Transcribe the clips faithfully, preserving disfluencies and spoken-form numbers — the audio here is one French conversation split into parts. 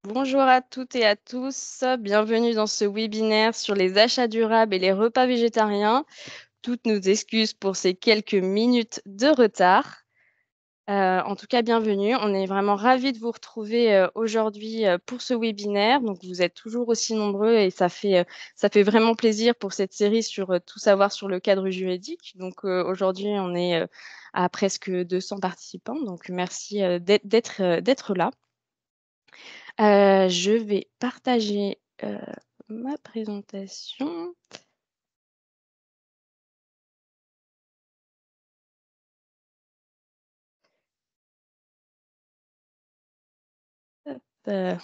Bonjour à toutes et à tous, bienvenue dans ce webinaire sur les achats durables et les repas végétariens. Toutes nos excuses pour ces quelques minutes de retard. Heu, en tout cas, bienvenue. On est vraiment ravis de vous retrouver, heu, aujourd'hui, heu, pour ce webinaire. Donc vous êtes toujours aussi nombreux et ça fait, heu, ça fait vraiment plaisir pour cette série sur, heu, tout savoir sur le cadre juridique. Donc, heu, aujourd'hui, on est, heu, à presque deux cents participants, donc merci, heu, d'être d'être, heu, d'être là. Heu, je vais partager, heu, ma présentation. Hop, heu,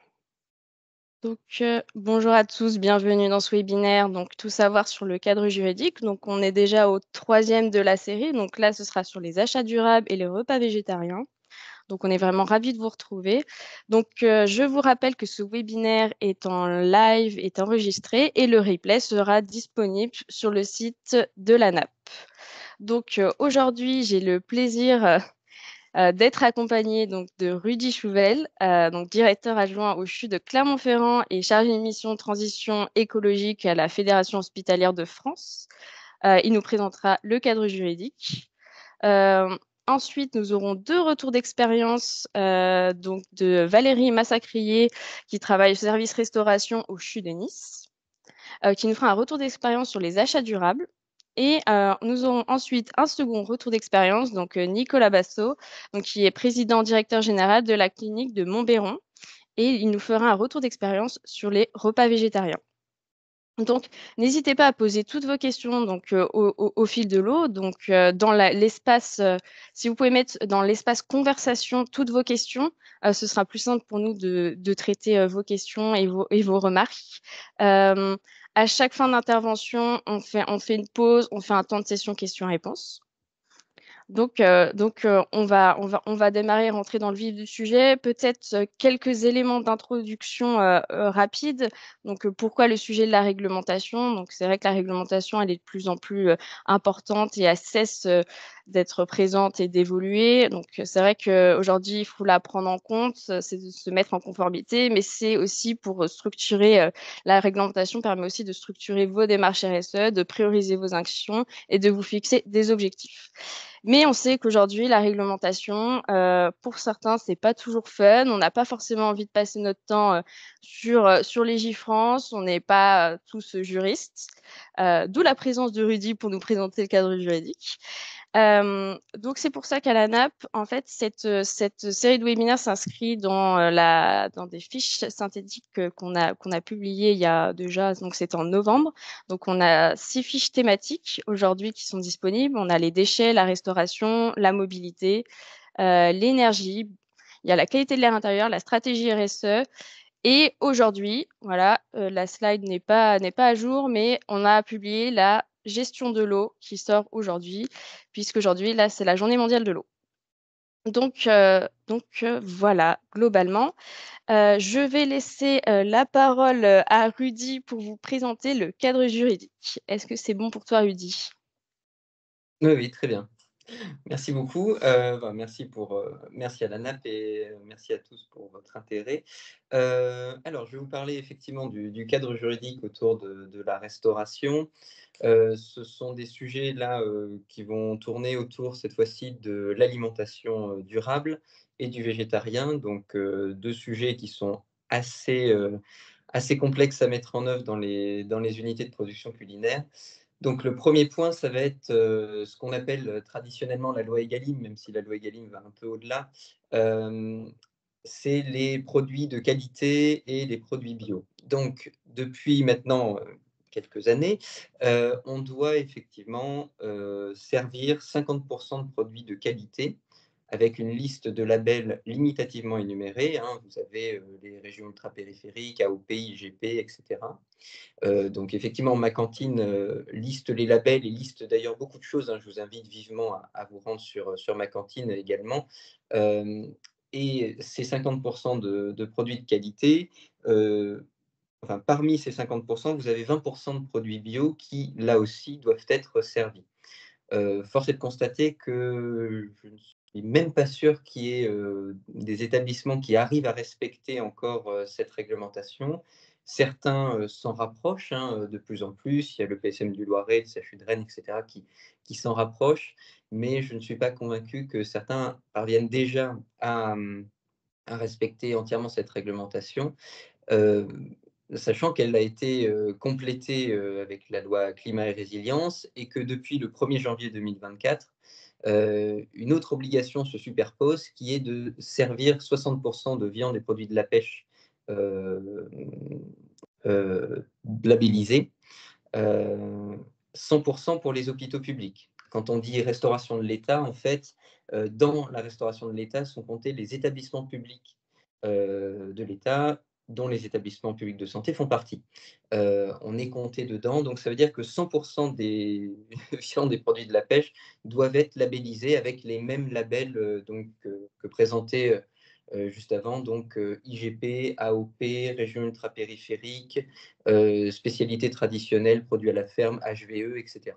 donc, heu, bonjour à tous, bienvenue dans ce webinaire, donc tout savoir sur le cadre juridique. Donc on est déjà au troisième de la série, donc là, ce sera sur les achats durables et les repas végétariens. Donc on est vraiment ravis de vous retrouver. Donc, heu, je vous rappelle que ce webinaire est en live, est enregistré et le replay sera disponible sur le site de l'A N A P. Donc, heu, aujourd'hui, j'ai le plaisir, heu heu, d'être accompagnée donc de Rudy Chouvel, heu, donc directeur adjoint au C H U de Clermont-Ferrand et chargé de mission transition écologique à la Fédération hospitalière de France. Heu, il nous présentera le cadre juridique. Hem, ensuite, nous aurons deux retours d'expérience, heu, donc de Valérie Massacrier, qui travaille au service restauration au C H U de Nice, heu, qui nous fera un retour d'expérience sur les achats durables et heu, nous aurons ensuite un second retour d'expérience, donc heu, Nicolas Bassot, donc qui est président directeur général de la clinique de Montbéron et il nous fera un retour d'expérience sur les repas végétariens. Donc n'hésitez pas à poser toutes vos questions donc heu, au au au fil de l'eau, donc heu, dans la l'espace, heu, si vous pouvez mettre dans l'espace conversation toutes vos questions, heu, ce sera plus simple pour nous de de traiter, heu, vos questions et vos et vos remarques. Hem, à chaque fin d'intervention, on fait on fait une pause, on fait un temps de session questions-réponses. Donc heu donc heu, on va on va on va démarrer, rentrer dans le vif du sujet. Peut-être, heu, quelques éléments d'introduction, heu heu, rapides. Donc heu, pourquoi le sujet de la réglementation? Donc c'est vrai que la réglementation, elle est de plus en plus, heu, importante et elle cesse, heu, d'être présente et d'évoluer. Donc heu, c'est vrai qu'aujourd'hui, il faut la prendre en compte, heu, c'est de se mettre en conformité, mais c'est aussi pour, heu, structurer, heu la réglementation permet aussi de structurer vos démarches R S E, de prioriser vos actions et de vous fixer des objectifs. Mais on sait qu'aujourd'hui, la réglementation, heu, pour certains, c'est pas toujours fun. On n'a pas forcément envie de passer notre temps, heu, sur, heu, sur Légifrance. On n'est pas, heu, tous juristes, heu, d'où la présence de Rudy pour nous présenter le cadre juridique. Hem, donc c'est pour ça qu'à la N A P, en fait, cette, heu, cette série de webinaires s'inscrit dans, heu, la dans des fiches synthétiques, heu, qu'on a qu'on a publiées il y a déjà donc c'était en novembre. Donc on a six fiches thématiques aujourd'hui qui sont disponibles. On a les déchets, la restauration, la mobilité, heu, l'énergie, il y a la qualité de l'air intérieur, la stratégie R S E et aujourd'hui, voilà, heu, la slide n'est pas n'est pas à jour, mais on a publié la gestion de l'eau qui sort aujourd'hui, puisqu'aujourd'hui, là, c'est la journée mondiale de l'eau. Donc heu donc heu, voilà, globalement. Heu, je vais laisser, heu, la parole, heu, à Rudy pour vous présenter le cadre juridique. Est-ce que c'est bon pour toi, Rudy? Oui, oui, très bien. Merci beaucoup. Heu, bah, merci pour, heu, merci à la N A P et heu, merci à tous pour votre intérêt. Heu, alors, je vais vous parler effectivement du du cadre juridique autour de de la restauration. Heu, ce sont des sujets là, heu, qui vont tourner autour cette fois-ci de l'alimentation, heu, durable et du végétarien. Donc, heu, deux sujets qui sont assez, heu, assez complexes à mettre en œuvre dans les dans les unités de production culinaire. Donc le premier point, ça va être, heu, ce qu'on appelle, heu, traditionnellement la loi Egalim, même si la loi Egalim va un peu au-delà. Hem, c'est les produits de qualité et les produits bio. Donc depuis maintenant, heu, quelques années, heu, on doit effectivement, heu, servir cinquante de produits de qualité avec une liste de labels limitativement énumérés, hein. Vous avez, heu, les régions ultrapériphériques, A O P, I G P et cetera. Heu, donc effectivement, ma cantine, heu, liste les labels et liste d'ailleurs beaucoup de choses, hein. Je vous invite vivement à à vous rendre sur, sur ma cantine également. Hem et ces cinquante de de produits de qualité, heu, enfin parmi ces cinquante, vous avez vingt de produits bio qui, là aussi, doivent être servis. Heu, force est de constater que je ne suis même pas sûr qu'il y ait, heu, des établissements qui arrivent à respecter encore, heu, cette réglementation. Certains, heu, s'en rapprochent, hein, heu, de plus en plus. Il y a le P S M du Loiret, le C H U de Rennes et cetera qui qui s'en rapprochent, mais je ne suis pas convaincu que certains parviennent déjà à, mmh, à respecter entièrement cette réglementation. Heu, Sachant qu'elle a été, heu, complétée, heu, avec la loi climat et résilience et que depuis le premier janvier deux mille vingt-quatre, heu, une autre obligation se superpose qui est de servir soixante de viande et produits de la pêche, heu heu, labellisés, heu, cent pour cent pour les hôpitaux publics. Quand on dit restauration de l'État, en fait, heu, dans la restauration de l'État sont comptés les établissements publics, heu, de l'État, dont les établissements publics de santé font partie. Heu, on est compté dedans, donc ça veut dire que cent pour cent des viandes et produits de la pêche doivent être labellisés avec les mêmes labels, heu, donc heu, que présentait, heu heu, juste avant, donc heu, I G P, A O P, région ultrapériphérique, heu, spécialités traditionnelles, produits à la ferme, H V E, et cetera.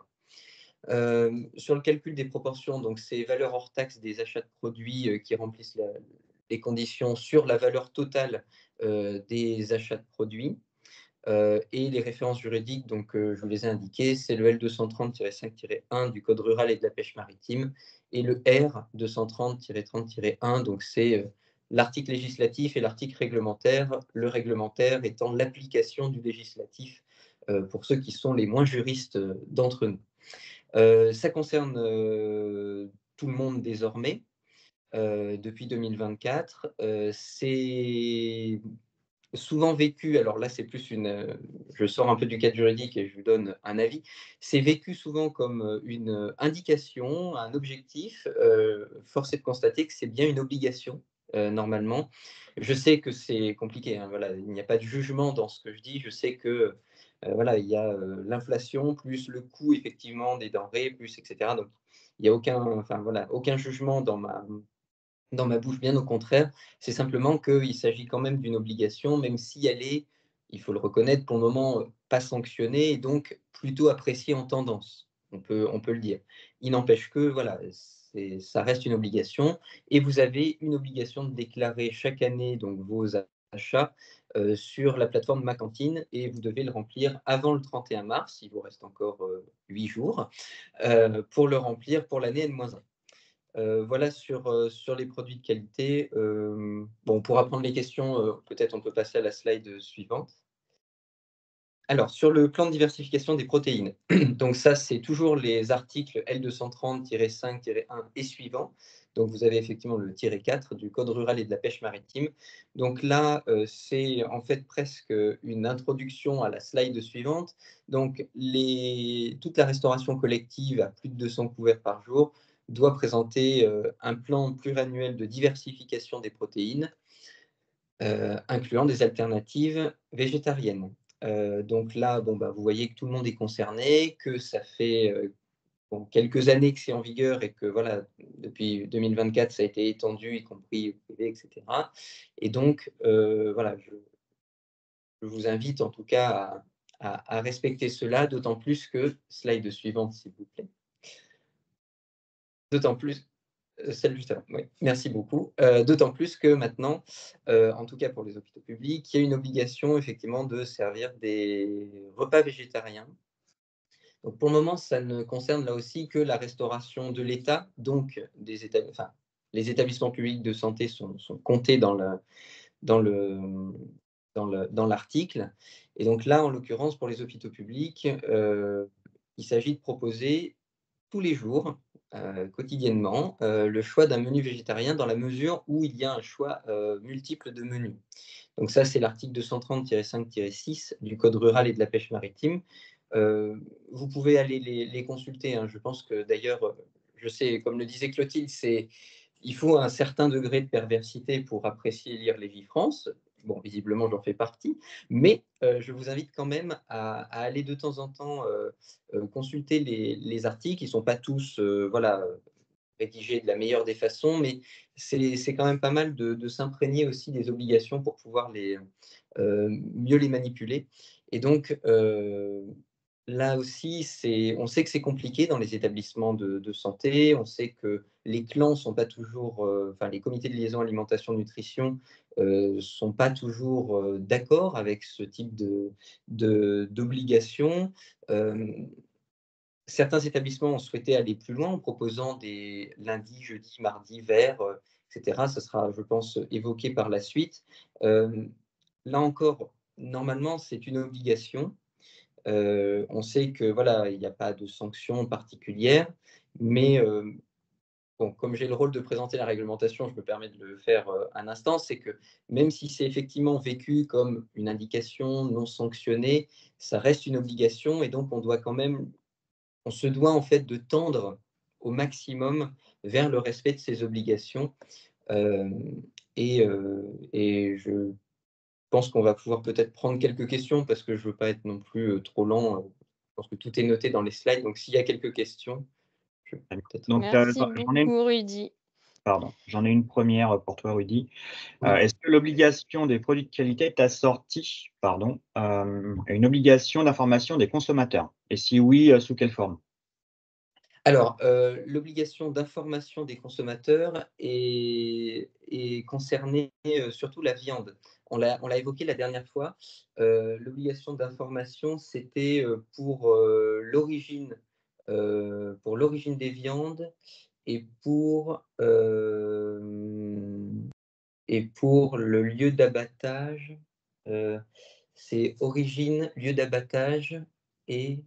Hem, sur le calcul des proportions, donc c'est valeur hors taxe des achats de produits, heu, qui remplissent la les conditions sur la valeur totale, heu, des achats de produits, heu et les références juridiques, donc heu, je vous les ai indiquées, c'est le L deux cent trente cinq un du code rural et de la pêche maritime et le R deux cent trente trente un, donc c'est, heu, l'article législatif et l'article réglementaire, le réglementaire étant l'application du législatif, heu, pour ceux qui sont les moins juristes, heu, d'entre nous. Heu, ça concerne, heu, tout le monde désormais, heu, depuis deux mille vingt-quatre. Heu, c'est souvent vécu, alors là, c'est plus une, heu, je sors un peu du cadre juridique et je vous donne un avis. C'est vécu souvent comme, heu, une, heu, indication, un objectif. Heu, force est de constater que c'est bien une obligation, heu, normalement. Je sais que c'est compliqué, hein, voilà, il n'y a pas de jugement dans ce que je dis. Je sais que, heu, voilà, il y a, heu, l'inflation plus le coût effectivement des denrées, plus et cetera. Donc il y a aucun, enfin voilà, aucun jugement dans ma dans ma bouche, bien au contraire. C'est simplement qu'il s'agit quand même d'une obligation, même si elle est, il faut le reconnaître, pour le moment, heu, pas sanctionnée et donc plutôt appréciée en tendance. On peut on peut le dire. Il n'empêche que, voilà, c'est ça reste une obligation et vous avez une obligation de déclarer chaque année donc vos achats, heu, sur la plateforme Ma Cantine et vous devez le remplir avant le trente et un mars, il vous reste encore, heu, huit jours, heu, pour le remplir pour l'année N un. Heu, voilà sur, heu, sur les produits de qualité. Hem, bon, pour apprendre les questions, heu, peut-être on peut passer à la slide suivante. Alors, sur le plan de diversification des protéines, donc ça, c'est toujours les articles L deux cent trente cinq un et suivants. Donc vous avez effectivement le tiret quatre du code rural et de la pêche maritime. Donc là, heu, c'est en fait presque une introduction à la slide suivante. Donc les toute la restauration collective à plus de deux cents couverts par jour doit présenter, heu, un plan pluriannuel de diversification des protéines, heu, incluant des alternatives végétariennes. Heu, donc là, bon, bah, vous voyez que tout le monde est concerné, que ça fait, heu, bon, quelques années que c'est en vigueur et que voilà, depuis deux mille vingt-quatre, ça a été étendu, y compris au privé et cetera. Et donc, heu, voilà, je je vous invite en tout cas à à à respecter cela, d'autant plus que slide suivante s'il vous plaît. D'autant plus Heu, celle juste avant, oui. Merci beaucoup. Heu, d'autant plus que maintenant, heu, en tout cas pour les hôpitaux publics, il y a une obligation effectivement de servir des repas végétariens. Donc pour le moment, ça ne concerne là aussi que la restauration de l'État, donc des étab enfin, les établissements publics de santé sont sont comptés dans le dans le, dans le dans l'article. Et donc là, en l'occurrence, pour les hôpitaux publics, heu, il s'agit de proposer tous les jours, heu, quotidiennement, heu, le choix d'un menu végétarien dans la mesure où il y a un choix, heu, multiple de menus. Donc ça, c'est l'article deux cent trente cinq six du code rural et de la pêche maritime. Heu, vous pouvez aller les les consulter, hein. Je pense que d'ailleurs, heu, je sais, comme le disait Clotilde, c'est il faut un certain degré de perversité pour apprécier et lire Légifrance. Bon, visiblement, j'en fais partie, mais heu, je vous invite quand même à à aller de temps en temps, heu heu, consulter les les articles. Ils ne sont pas tous, heu, voilà, heu, rédigés de la meilleure des façons, mais c'est c'est quand même pas mal de de s'imprégner aussi des obligations pour pouvoir les, heu, mieux les manipuler. Et donc heu là aussi, c'est on sait que c'est compliqué dans les établissements de de santé. On sait que les clans sont pas toujours, heu, enfin les comités de liaison alimentation-nutrition, heu, sont pas toujours, heu, d'accord avec ce type de de d'obligation. Hem, Certains établissements ont souhaité aller plus loin en proposant des lundis, jeudis, mardis verts, heu, et cetera. Ça sera, je pense, évoqué par la suite. Hem, Là encore, normalement, c'est une obligation. Heu, on sait que voilà, il n'y a pas de sanction particulière, mais hem, bon, comme j'ai le rôle de présenter la réglementation, je me permets de le faire, heu, un instant. C'est que même si c'est effectivement vécu comme une indication non sanctionnée, ça reste une obligation et donc on doit quand même on se doit en fait de tendre au maximum vers le respect de ces obligations. Hem et heu et je pense qu'on va pouvoir peut-être prendre quelques questions parce que je veux pas être non plus, heu, trop lent, heu, je pense que tout est noté dans les slides, donc s'il y a quelques questions, je peux peut-être Donc, heu, Merci j'en j'en ai une beaucoup Rudy. pardon, j'en ai une première pour toi, Rudy. Heu, oui. est-ce que l'obligation des produits de qualité est assortie, pardon, hem, à une obligation d'information des consommateurs? Et si oui, heu, sous quelle forme? Alors, heu, l'obligation d'information des consommateurs est est concernée, heu, surtout la viande. On l'a on l'a évoqué la dernière fois, heu, l'obligation d'information, c'était, heu, pour, heu, l'origine, heu, pour l'origine des viandes et pour, hem et pour le lieu d'abattage, heu, c'est origine, lieu d'abattage et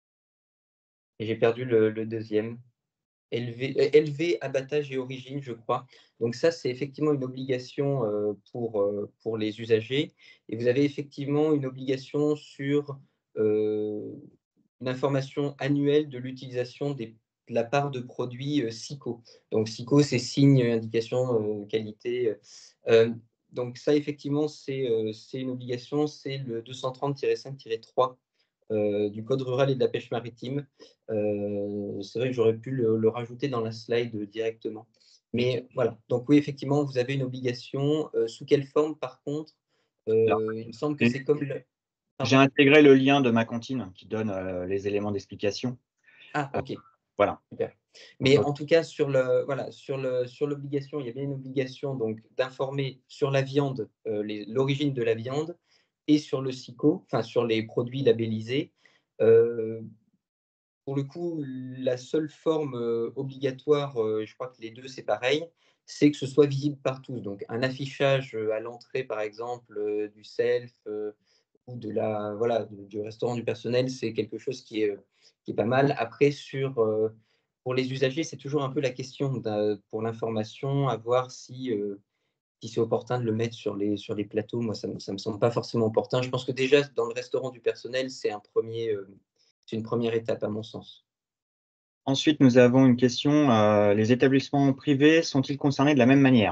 et j'ai perdu le le deuxième. Élevé, é élevé, abattage et origine, je crois. Donc ça, c'est effectivement une obligation, heu, pour, heu, pour les usagers et vous avez effectivement une obligation sur, heu, une information annuelle de l'utilisation des de la part de produits, heu, SIQO. Donc SIQO, c'est signe, indication, heu, qualité, heu, hem, donc ça effectivement, c'est, heu, c'est une obligation, c'est le deux cent trente cinq trois, heu, du code rural et de la pêche maritime. Heu, c'est vrai que j'aurais pu le le rajouter dans la slide, heu, directement. Mais voilà, donc oui, effectivement, vous avez une obligation, heu, sous quelle forme par contre? Alors, Heu, il me semble que j'ai c'est comme le j'ai pardon? intégré le lien de ma cantine qui donne, heu, les éléments d'explication. Ah Heu, OK, voilà. super. Donc, Mais heu, en tout cas sur le voilà, sur le sur l'obligation, il y a bien une obligation donc d'informer sur la viande, heu, les l'origine de la viande et sur le SIQO, enfin sur les produits labellisés. Heu Pour le coup, la seule forme, heu, obligatoire, heu, je crois que les deux c'est pareil, c'est que ce soit visible par tous. Donc un affichage, heu, à l'entrée par exemple, heu, du self, heu, ou de la voilà, du du restaurant du personnel, c'est quelque chose qui est, heu, qui est pas mal. Après sur, heu, pour les usagers, c'est toujours un peu la question d'a pour l'information, à voir si, heu, si c'est opportun de le mettre sur les sur les plateaux. Moi, ça me ça me semble pas forcément opportun. Je pense que déjà dans le restaurant du personnel, c'est un premier, er c'est une première étape à mon sens. ensuite, nous avons une question, heu, les établissements privés sont-ils concernés de la même manière?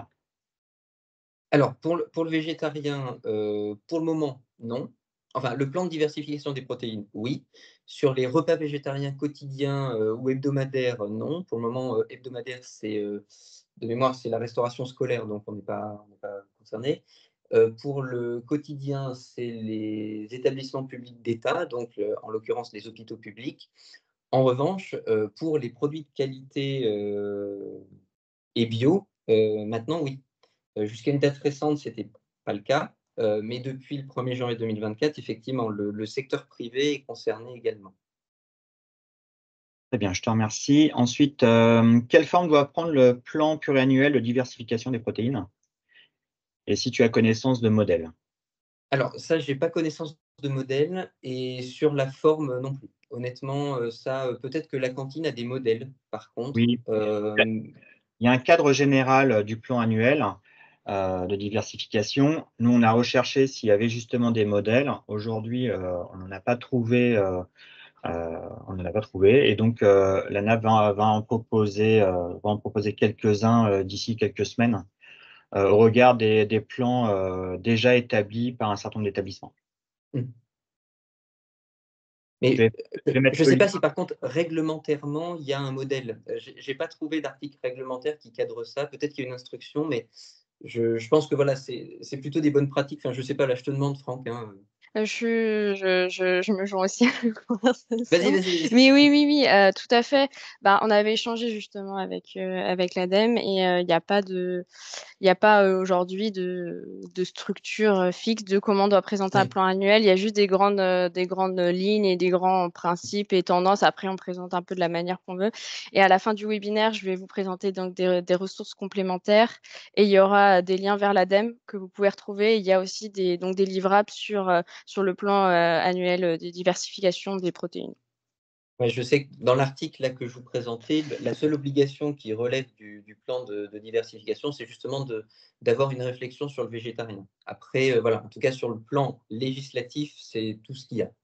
Alors pour le pour le végétarien, heu, pour le moment, non. Enfin, le plan de diversification des protéines, oui. Sur les repas végétariens quotidiens, heu, ou hebdomadaires, euh, non. Pour le moment, heu, hebdomadaire, c'est, heu, de mémoire, c'est la restauration scolaire, donc on n'est pas on n'est pas concerné. Heu, pour le quotidien, c'est les établissements publics d'État, donc, heu, en l'occurrence les hôpitaux publics. En revanche, heu, pour les produits de qualité, heu, et bio, heu, maintenant oui. Heu, jusqu'à une date récente, c'était pas le cas, heu, mais depuis le premier janvier deux mille vingt-quatre, effectivement, le le secteur privé est concerné également. Très bien, je te remercie. Ensuite, hem, quelle forme doit prendre le plan pluriannuel de diversification des protéines? Et si tu as connaissance de modèles? Alors ça, j'ai pas connaissance de modèle et sur la forme, non plus. Honnêtement, heu, ça, heu, peut-être que la cantine a des modèles par contre, Oui, hem il y a un cadre général, heu, du plan annuel, heu, de diversification. Nous, on a recherché s'il y avait justement des modèles. Aujourd'hui, heu, on n'en a pas trouvé, heu heu, on n'en a pas trouvé et donc heu, l'A N A P va va en proposer, heu, va en proposer quelques-uns, heu, d'ici quelques semaines, heu, au regard des des plans, heu, déjà établis par un certain nombre d'établissements. mmh, Je mais, vais je heu, vais mettre je le sais lien. pas si par contre réglementairement, il y a un modèle. Heu, j'ai j'ai pas trouvé d'article réglementaire qui cadre ça. Peut-être qu'il y a une instruction, mais je je pense que voilà, c'est c'est plutôt des bonnes pratiques. Enfin, je sais pas, là, je te demande Franck, hein, Heu, je je je je me joins aussi à la Vas-y, conversation. vas-y. Mais oui, oui, oui, heu, tout à fait. Bah, on avait échangé justement avec, heu, avec l'ADEME et heu, il y a pas de il y a pas, heu, aujourd'hui de de structure, heu, fixe de comment on doit présenter un Oui. plan annuel. Il y a juste des grandes, heu, des grandes, lignes et des grands principes et tendances. Après, on présente un peu de la manière qu'on veut et à la fin du webinaire, je vais vous présenter donc des des ressources complémentaires et il y aura des liens vers l'ADEME que vous pouvez retrouver. Il y a aussi des donc des livrables sur, heu, sur le plan, heu, annuel, heu, de diversification des protéines. Ouais, je sais que dans l'article là que je vous présentais, le la seule obligation qui relève du du plan de de diversification, c'est justement de d'avoir une réflexion sur le végétarien. Après, heu, voilà, en tout cas sur le plan législatif, c'est tout ce qu'il y a.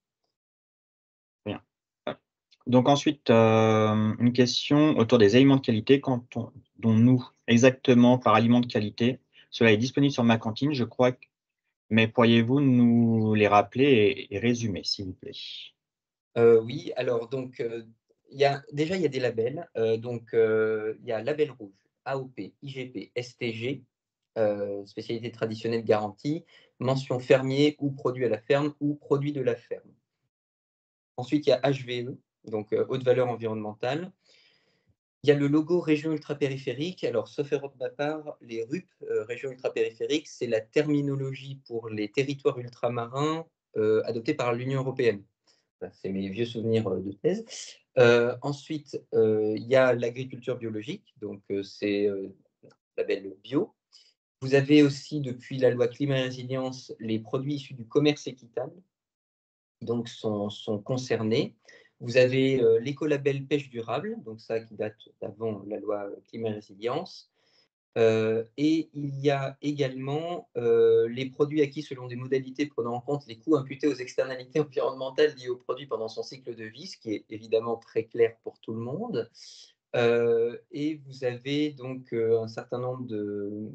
Bien. Ouais. Donc ensuite, hem, une question autour des aliments de qualité. Qu'entendons-nous exactement par aliments de qualité? Cela est disponible sur ma cantine, je crois, q mais pourriez-vous nous les rappeler et et résumer, s'il vous plaît? Heu, oui, alors donc, heu, il y a déjà il y a des labels, heu, donc, heu, il y a label rouge, A O P, I G P, S T G, heu, spécialité traditionnelle garantie, mention fermier ou produit à la ferme ou produit de la ferme. Ensuite, il y a H V E, donc, heu, haute valeur environnementale. Il y a le logo région ultrapériphérique. Alors, sauf erreur de ma part, les R U P, heu, régions ultrapériphériques, c'est la terminologie pour les territoires ultramarins, heu, adoptés par l'Union européenne. Ça, c'est mes vieux souvenirs, heu, de thèse. Heu, ensuite, heu, il y a l'agriculture biologique, donc, heu, c'est, heu, label bio. Vous avez aussi, depuis la loi climat et résilience, les produits issus du commerce équitable, donc sont sont concernés. Vous avez, heu, l'écolabel pêche durable, donc ça qui date d'avant la loi climat et résilience. Heu et il y a également, heu, les produits acquis selon des modalités prenant en compte les coûts imputés aux externalités environnementales liées au produit pendant son cycle de vie, ce qui est évidemment très clair pour tout le monde. Heu et vous avez donc, heu, un certain nombre de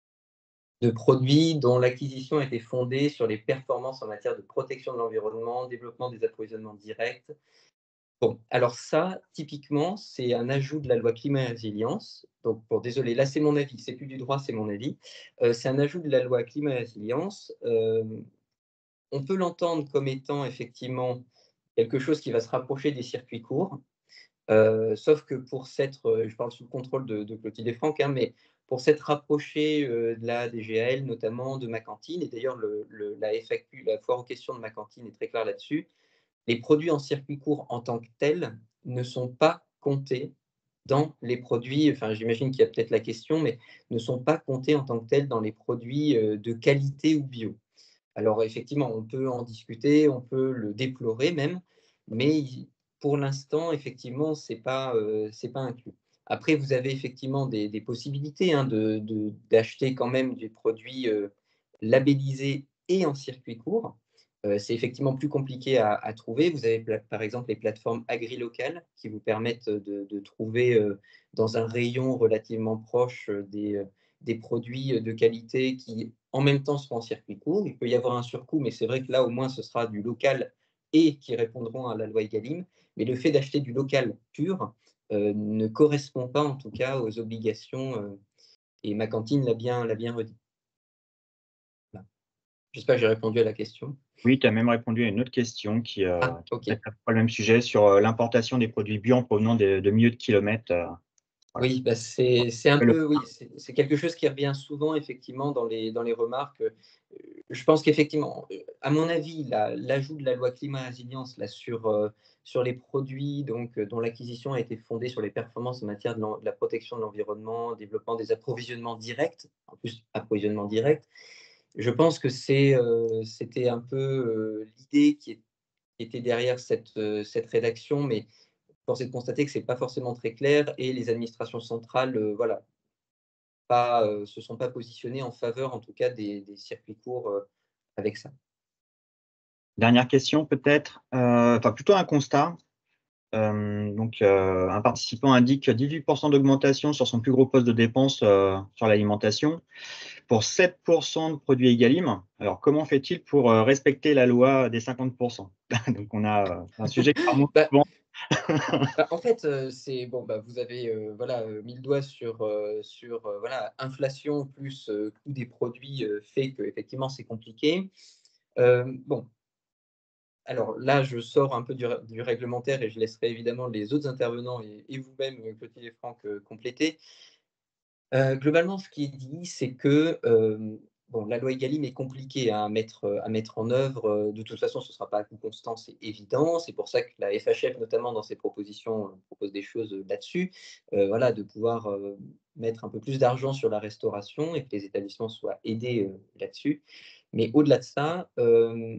de produits dont l'acquisition a été fondée sur les performances en matière de protection de l'environnement, développement des approvisionnements directs. Bon, alors ça, typiquement, c'est un ajout de la loi climat et résilience. Donc, bon, désolé, là, c'est mon avis, c'est plus du droit, c'est mon avis. Heu, c'est un ajout de la loi climat et résilience. Hem, on peut l'entendre comme étant effectivement quelque chose qui va se rapprocher des circuits courts. Heu, sauf que pour s'être, heu, je parle sous le contrôle de de Clotilde et Franck, hein, mais pour s'être rapproché, heu, de la D G A L notamment, de ma cantine et d'ailleurs le le la F A Q, la foire aux questions de ma cantine est très claire là-dessus. Les produits en circuit court en tant que tels ne sont pas comptés dans les produits, enfin j'imagine qu'il y a peut-être la question, mais ne sont pas comptés en tant que tels dans les produits, heu, de qualité ou bio. Alors effectivement, on peut en discuter, on peut le déplorer même, mais il pour l'instant, effectivement, c'est pas, heu, c'est pas inclus. Après, vous avez effectivement des des possibilités, hein, de de d'acheter quand même des produits, heu, labellisés et en circuit court. Heu, c'est effectivement plus compliqué à à trouver. Vous avez pla par exemple les plateformes agri-locales qui vous permettent, de de trouver, heu, dans un rayon relativement proche, heu, des, heu, des produits, heu, de qualité qui, en même temps, seront en circuit court. Il peut y avoir un surcoût, mais c'est vrai que là, au moins, ce sera du local et qui répondront à la loi Egalim. Mais le fait d'acheter du local pur, heu, ne correspond pas, en tout cas, aux obligations, heu et ma cantine l'a bien l'a bien redit. Voilà. J'espère que j'ai répondu à la question. Oui, tu as même répondu à une autre question qui, heu, Ah, qui OK. traite à peu près le même sujet sur, heu, l'importation des produits bio en provenant de de milieux de kilomètres, heu, voilà. Oui, bah, c'est c'est un Le peu oui, c'est c'est quelque chose qui revient souvent effectivement dans les dans les remarques, heu, je pense qu'effectivement, heu, à mon avis, la l'ajout de la loi climat et résilience là sur, heu, sur les produits donc, heu, dont l'acquisition a été fondée sur les performances en matière de l'en de la protection de l'environnement, développement des approvisionnements directs, en plus approvisionnement direct, je pense que c'est, heu, c'était un peu, heu, l'idée qui est qui était derrière cette, heu, cette rédaction, mais force est de constater que c'est pas forcément très clair et les administrations centrales, heu, voilà, pas, heu, se sont pas positionnées en faveur, en tout cas, des des circuits courts, heu, avec ça. Dernière question peut-être, heu, enfin plutôt un constat. Hem, donc, heu, un participant indique dix-huit d'augmentation sur son plus gros poste de dépense, heu, sur l'alimentation, pour sept de produits Egalim. Alors comment fait-il pour, heu, respecter la loi des cinquante? Donc on a, heu, un sujet qui remonte Bah souvent. bah, en fait, heu, c'est bon, bah, vous avez, heu, voilà, heu, mis le doigt sur, heu, sur, heu, voilà, inflation plus, heu, coût des produits, heu, fait qu'effectivement c'est compliqué. Hem, bon, alors là, je sors un peu du, du réglementaire et je laisserai évidemment les autres intervenants et, et vous-même, Clotilde et Franck, euh, compléter. Euh, globalement, ce qui est dit, c'est que euh, bon, la loi Egalim est compliquée à mettre, à mettre en œuvre. De toute façon, ce ne sera pas à coup constant, c'est évident. C'est pour ça que la F H F, notamment dans ses propositions, propose des choses là-dessus. Euh, voilà, de pouvoir euh, mettre un peu plus d'argent sur la restauration et que les établissements soient aidés euh, là-dessus. Mais au-delà de ça, euh,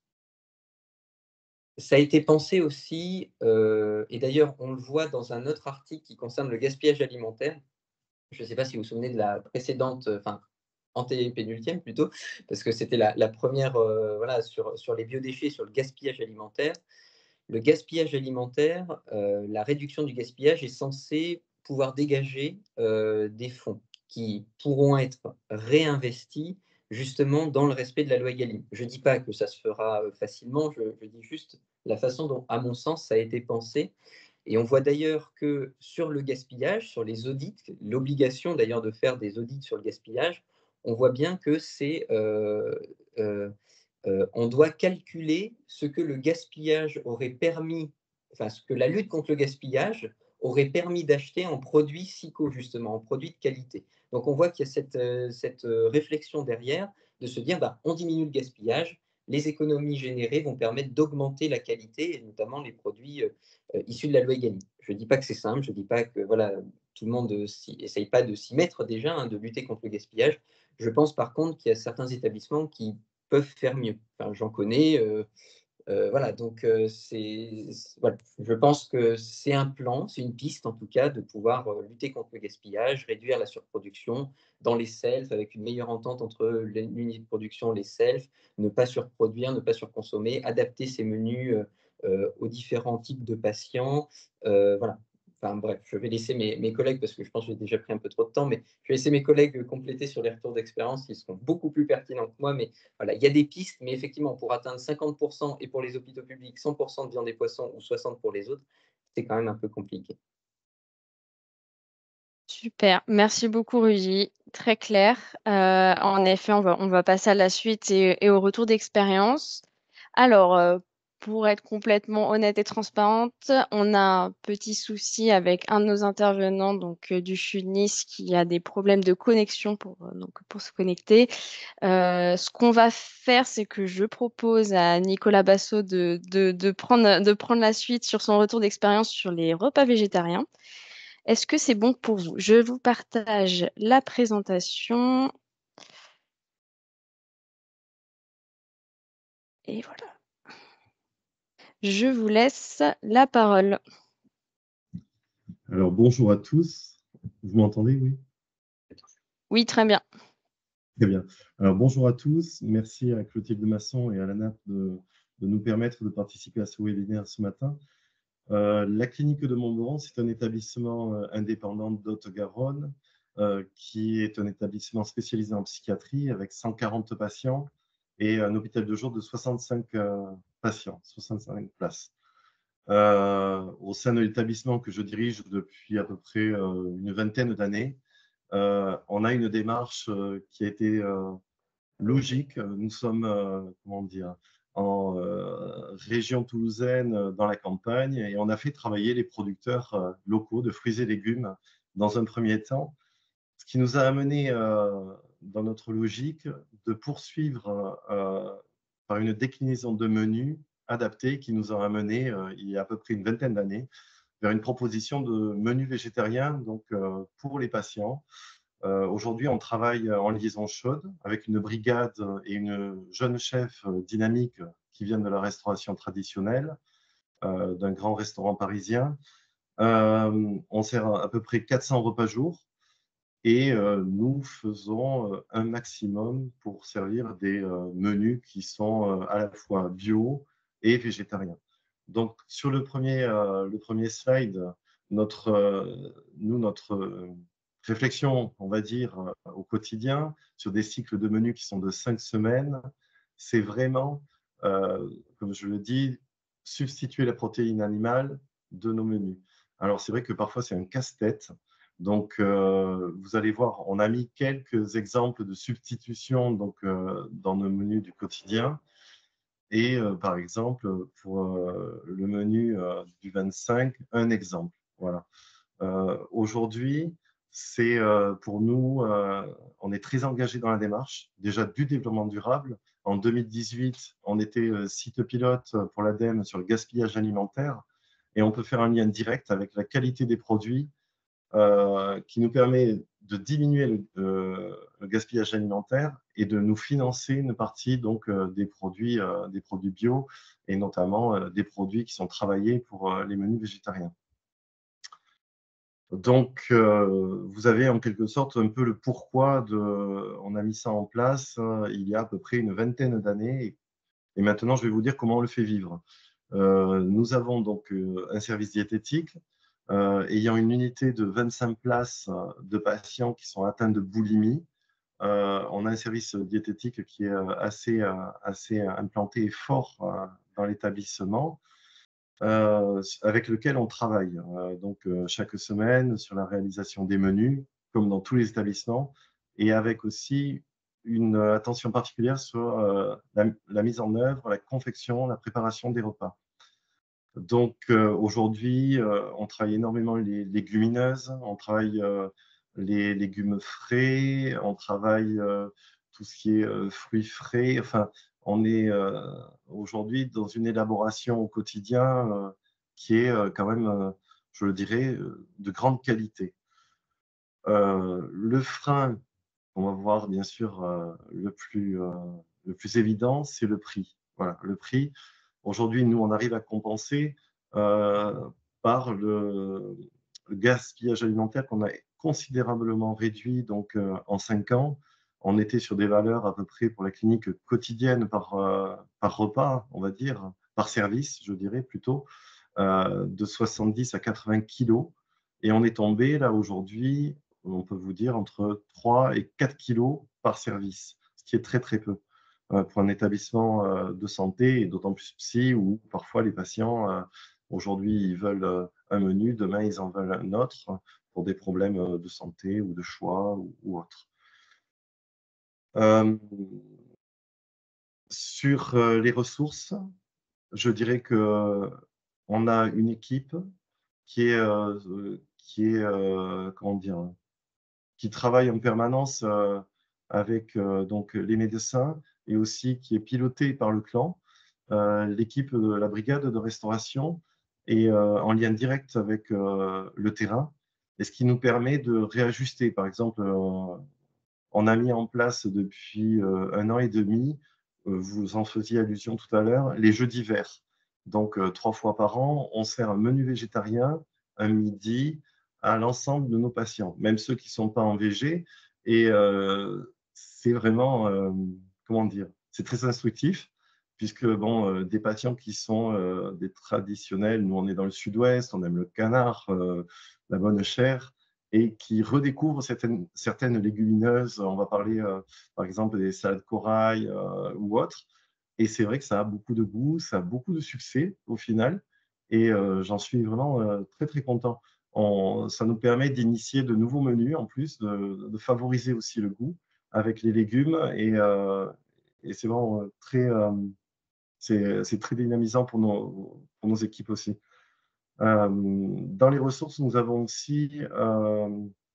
ça a été pensé aussi, euh, et d'ailleurs, on le voit dans un autre article qui concerne le gaspillage alimentaire. Je ne sais pas si vous vous souvenez de la précédente, enfin, antépénultième plutôt, parce que c'était la, la première, euh, voilà, sur, sur les biodéchets, sur le gaspillage alimentaire. Le gaspillage alimentaire, euh, la réduction du gaspillage est censée pouvoir dégager euh, des fonds qui pourront être réinvestis justement dans le respect de la loi Egalim. Je ne dis pas que ça se fera euh, facilement, je, je dis juste la façon dont, à mon sens, ça a été pensé. Et on voit d'ailleurs que sur le gaspillage, sur les audits, l'obligation d'ailleurs de faire des audits sur le gaspillage, on voit bien que c'est euh, euh, euh, on doit calculer ce que le gaspillage aurait permis, enfin ce que la lutte contre le gaspillage aurait permis d'acheter en produits SICO, justement, en produits de qualité. Donc on voit qu'il y a cette, euh, cette euh, réflexion derrière de se dire, bah, on diminue le gaspillage, les économies générées vont permettre d'augmenter la qualité, et notamment les produits euh, euh, issus de la loi Egalim. Je ne dis pas que c'est simple, je ne dis pas que voilà, tout le monde n'essaye pas de s'y mettre déjà, hein, de lutter contre le gaspillage. Je pense par contre qu'il y a certains établissements qui peuvent faire mieux. Enfin, j'en connais. Euh, euh, voilà, donc euh, c'est, voilà. Je pense que c'est un plan, c'est une piste en tout cas de pouvoir euh, lutter contre le gaspillage, réduire la surproduction dans les selfs avec une meilleure entente entre l'unité de production et les selfs, ne pas surproduire, ne pas surconsommer, adapter ses menus euh, euh, aux différents types de patients. Euh, voilà. Enfin bref, je vais laisser mes, mes collègues, parce que je pense que j'ai déjà pris un peu trop de temps, mais je vais laisser mes collègues compléter sur les retours d'expérience qui seront beaucoup plus pertinents que moi. Mais voilà, il y a des pistes, mais effectivement, pour atteindre cinquante pour cent et pour les hôpitaux publics, cent pour cent de viande et poissons ou soixante pour cent pour les autres, c'est quand même un peu compliqué. Super, merci beaucoup Rudy, très clair. Euh, en effet, on va, on va passer à la suite et, et au retour d'expérience. Alors, euh, pour être complètement honnête et transparente, on a un petit souci avec un de nos intervenants, donc euh, du C H U de Nice, qui a des problèmes de connexion pour, euh, donc, pour se connecter. Euh, ce qu'on va faire, c'est que je propose à Nicolas Basso de, de, de prendre, de prendre la suite sur son retour d'expérience sur les repas végétariens. Est-ce que c'est bon pour vous? Je vous partage la présentation et voilà. Je vous laisse la parole. Alors, bonjour à tous. Vous m'entendez, oui? Oui, très bien. Très bien. Alors, bonjour à tous. Merci à Clotilde Masson et à la N A P de, de nous permettre de participer à ce webinaire ce matin. Euh, la clinique de Montmoron, c'est un établissement euh, indépendant d'Haute-Garonne euh, qui est un établissement spécialisé en psychiatrie avec cent quarante patients et un hôpital de jour de soixante-cinq euh, patients, soixante-cinq places. Euh, au sein de l'établissement que je dirige depuis à peu près euh, une vingtaine d'années, euh, on a une démarche euh, qui a été euh, logique. Nous sommes, euh, comment dire, en euh, région toulousaine, euh, dans la campagne, et on a fait travailler les producteurs euh, locaux de fruits et légumes dans un premier temps, ce qui nous a amené euh, dans notre logique de poursuivre euh, par une déclinaison de menus adaptés qui nous a amené, euh, il y a à peu près une vingtaine d'années, vers une proposition de menu végétarien donc, euh, pour les patients. Euh, Aujourd'hui, on travaille en liaison chaude avec une brigade et une jeune chef dynamique qui viennent de la restauration traditionnelle, euh, d'un grand restaurant parisien. Euh, on sert à peu près quatre cents repas jour et euh, nous faisons euh, un maximum pour servir des euh, menus qui sont euh, à la fois bio et végétariens. Donc, sur le premier, euh, le premier slide, notre, euh, nous, notre euh, réflexion, on va dire, euh, au quotidien, sur des cycles de menus qui sont de cinq semaines, c'est vraiment, euh, comme je le dis, substituer la protéine animale de nos menus. Alors, c'est vrai que parfois, c'est un casse-tête. Donc, euh, vous allez voir, on a mis quelques exemples de substitution donc, euh, dans nos menus du quotidien. et euh, par exemple, pour euh, le menu euh, du vingt-cinq, un exemple. Voilà. Euh, Aujourd'hui, c'est euh, pour nous, euh, on est très engagé dans la démarche, déjà du développement durable. En deux mille dix-huit, on était euh, site pilote pour l'ADEME sur le gaspillage alimentaire et on peut faire un lien direct avec la qualité des produits euh, qui nous permet de diminuer le, euh, le, gaspillage alimentaire et de nous financer une partie donc, euh, des, produits, euh, des produits bio et notamment euh, des produits qui sont travaillés pour euh, les menus végétariens. Donc, euh, vous avez en quelque sorte un peu le pourquoi de. On a mis ça en place euh, il y a à peu près une vingtaine d'années. Et, et maintenant, je vais vous dire comment on le fait vivre. Euh, nous avons donc euh, un service diététique euh, ayant une unité de vingt-cinq places euh, de patients qui sont atteints de boulimie. Euh, on a un service diététique qui est euh, assez, euh, assez implanté et fort euh, dans l'établissement. Euh, avec lequel on travaille euh, donc euh, chaque semaine sur la réalisation des menus, comme dans tous les établissements, et avec aussi une attention particulière sur euh, la, la, mise en œuvre, la confection, la préparation des repas. Donc euh, aujourd'hui, euh, on travaille énormément les légumineuses, on travaille euh, les légumes frais, on travaille euh, tout ce qui est euh, fruits frais, enfin, on est euh, aujourd'hui dans une élaboration au quotidien euh, qui est euh, quand même, euh, je le dirais, euh, de grande qualité. Euh, le frein, on va voir bien sûr euh, le, plus, euh, le plus évident, c'est le prix. Voilà, le prix. Aujourd'hui, nous, on arrive à compenser euh, par le, le gaspillage alimentaire qu'on a considérablement réduit donc, euh, en cinq ans. On était sur des valeurs à peu près pour la clinique quotidienne par, euh, par repas, on va dire, par service, je dirais plutôt, euh, de soixante-dix à quatre-vingts kilos. Et on est tombé là aujourd'hui, on peut vous dire, entre trois et quatre kilos par service, ce qui est très très peu euh, pour un établissement euh, de santé, et d'autant plus psy, où parfois les patients, euh, aujourd'hui, ils veulent euh, un menu, demain, ils en veulent un autre pour des problèmes euh, de santé ou de choix ou, ou autre. Euh, sur euh, les ressources, je dirais que on a une équipe qui est, euh, qui est euh, comment dire, qui travaille en permanence euh, avec euh, donc les médecins et aussi qui est pilotée par le clan, euh, l'équipe de la brigade de restauration est euh, en lien direct avec euh, le terrain, et ce qui nous permet de réajuster. Par exemple, euh, on a mis en place depuis euh, un an et demi, euh, vous en faisiez allusion tout à l'heure, les jeux d'hiver. Donc, euh, trois fois par an, on sert un menu végétarien, un midi, à l'ensemble de nos patients, même ceux qui ne sont pas en végé. Et euh, c'est vraiment, euh, comment dire, c'est très instructif, puisque bon, euh, des patients qui sont euh, des traditionnels, nous on est dans le sud-ouest, on aime le canard, euh, la bonne chair, et qui redécouvrent certaines, certaines légumineuses. On va parler, euh, par exemple, des salades corail euh, ou autres. Et c'est vrai que ça a beaucoup de goût, ça a beaucoup de succès au final. Et euh, j'en suis vraiment euh, très, très content. On, ça nous permet d'initier de nouveaux menus, en plus, de, de favoriser aussi le goût avec les légumes. Et, euh, et c'est vraiment euh, très, euh, c'est très dynamisant pour nos, pour nos équipes aussi. Euh, dans les ressources, nous avons aussi euh,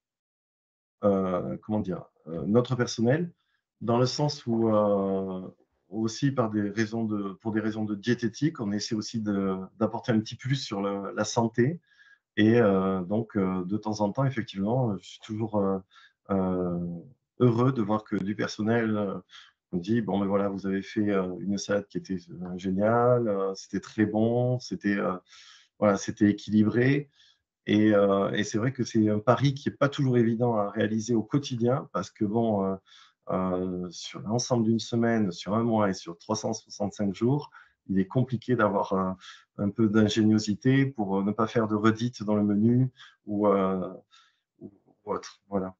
euh, comment dire, euh, notre personnel, dans le sens où euh, aussi par des raisons de, pour des raisons de diététique, on essaie aussi d'apporter un petit plus sur le, la santé. Et euh, donc, euh, de temps en temps, effectivement, je suis toujours euh, euh, heureux de voir que du personnel euh, me dit, bon, mais voilà, vous avez fait euh, une salade qui était euh, géniale, euh, c'était très bon, c'était euh, voilà, c'était équilibré. Et, euh, et c'est vrai que c'est un pari qui n'est pas toujours évident à réaliser au quotidien parce que, bon, euh, euh, sur l'ensemble d'une semaine, sur un mois et sur trois cent soixante-cinq jours, il est compliqué d'avoir un, un peu d'ingéniosité pour ne pas faire de redites dans le menu ou, euh, ou, ou autre. Voilà.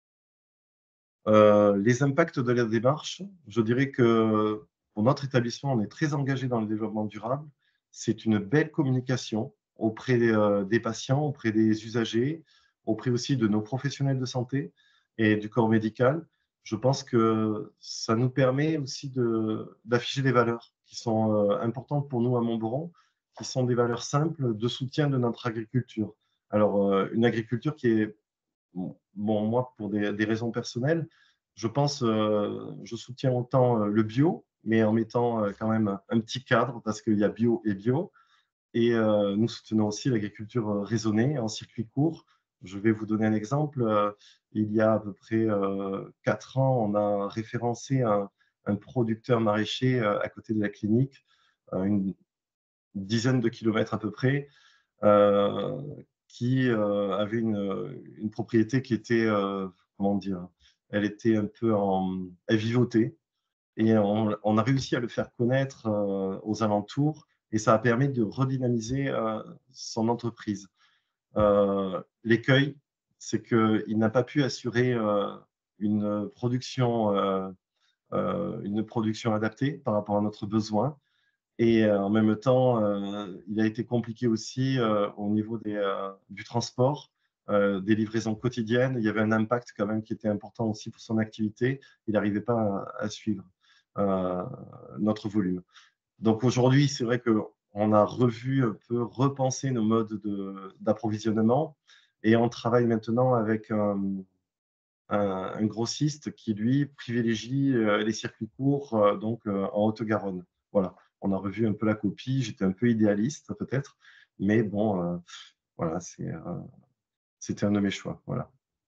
Euh, les impacts de la démarche, je dirais que pour notre établissement, on est très engagé dans le développement durable. C'est une belle communication auprès des, euh, des patients, auprès des usagers, auprès aussi de nos professionnels de santé et du corps médical. Je pense que ça nous permet aussi de, d'afficher des valeurs qui sont euh, importantes pour nous à Montboron, qui sont des valeurs simples de soutien de notre agriculture. Alors, euh, une agriculture qui est, bon, bon, moi, pour des, des raisons personnelles, je pense, euh, je soutiens autant euh, le bio, mais en mettant euh, quand même un petit cadre, parce qu'il y a bio et bio. Et euh, nous soutenons aussi l'agriculture euh, raisonnée en circuit court. Je vais vous donner un exemple. Euh, il y a à peu près euh, quatre ans, on a référencé un, un producteur maraîcher euh, à côté de la clinique, euh, une dizaine de kilomètres à peu près, euh, qui euh, avait une, une propriété qui était, euh, comment dire, elle était un peu en, elle vivotait. Et on, on a réussi à le faire connaître euh, aux alentours et ça a permis de redynamiser euh, son entreprise. Euh, L'écueil, c'est qu'il n'a pas pu assurer euh, une production, euh, euh, une production adaptée par rapport à notre besoin. Et euh, en même temps, euh, il a été compliqué aussi euh, au niveau des, euh, du transport, euh, des livraisons quotidiennes. Il y avait un impact quand même qui était important aussi pour son activité. Il n'arrivait pas à, à suivre euh, notre volume. Donc aujourd'hui, c'est vrai qu'on a revu un peu, repensé nos modes de- d'approvisionnement et on travaille maintenant avec un, un, un grossiste qui, lui, privilégie euh, les circuits courts euh, donc, euh, en Haute-Garonne. Voilà, on a revu un peu la copie. J'étais un peu idéaliste peut-être, mais bon, euh, voilà, c'est, euh, c'était un de mes choix. Voilà.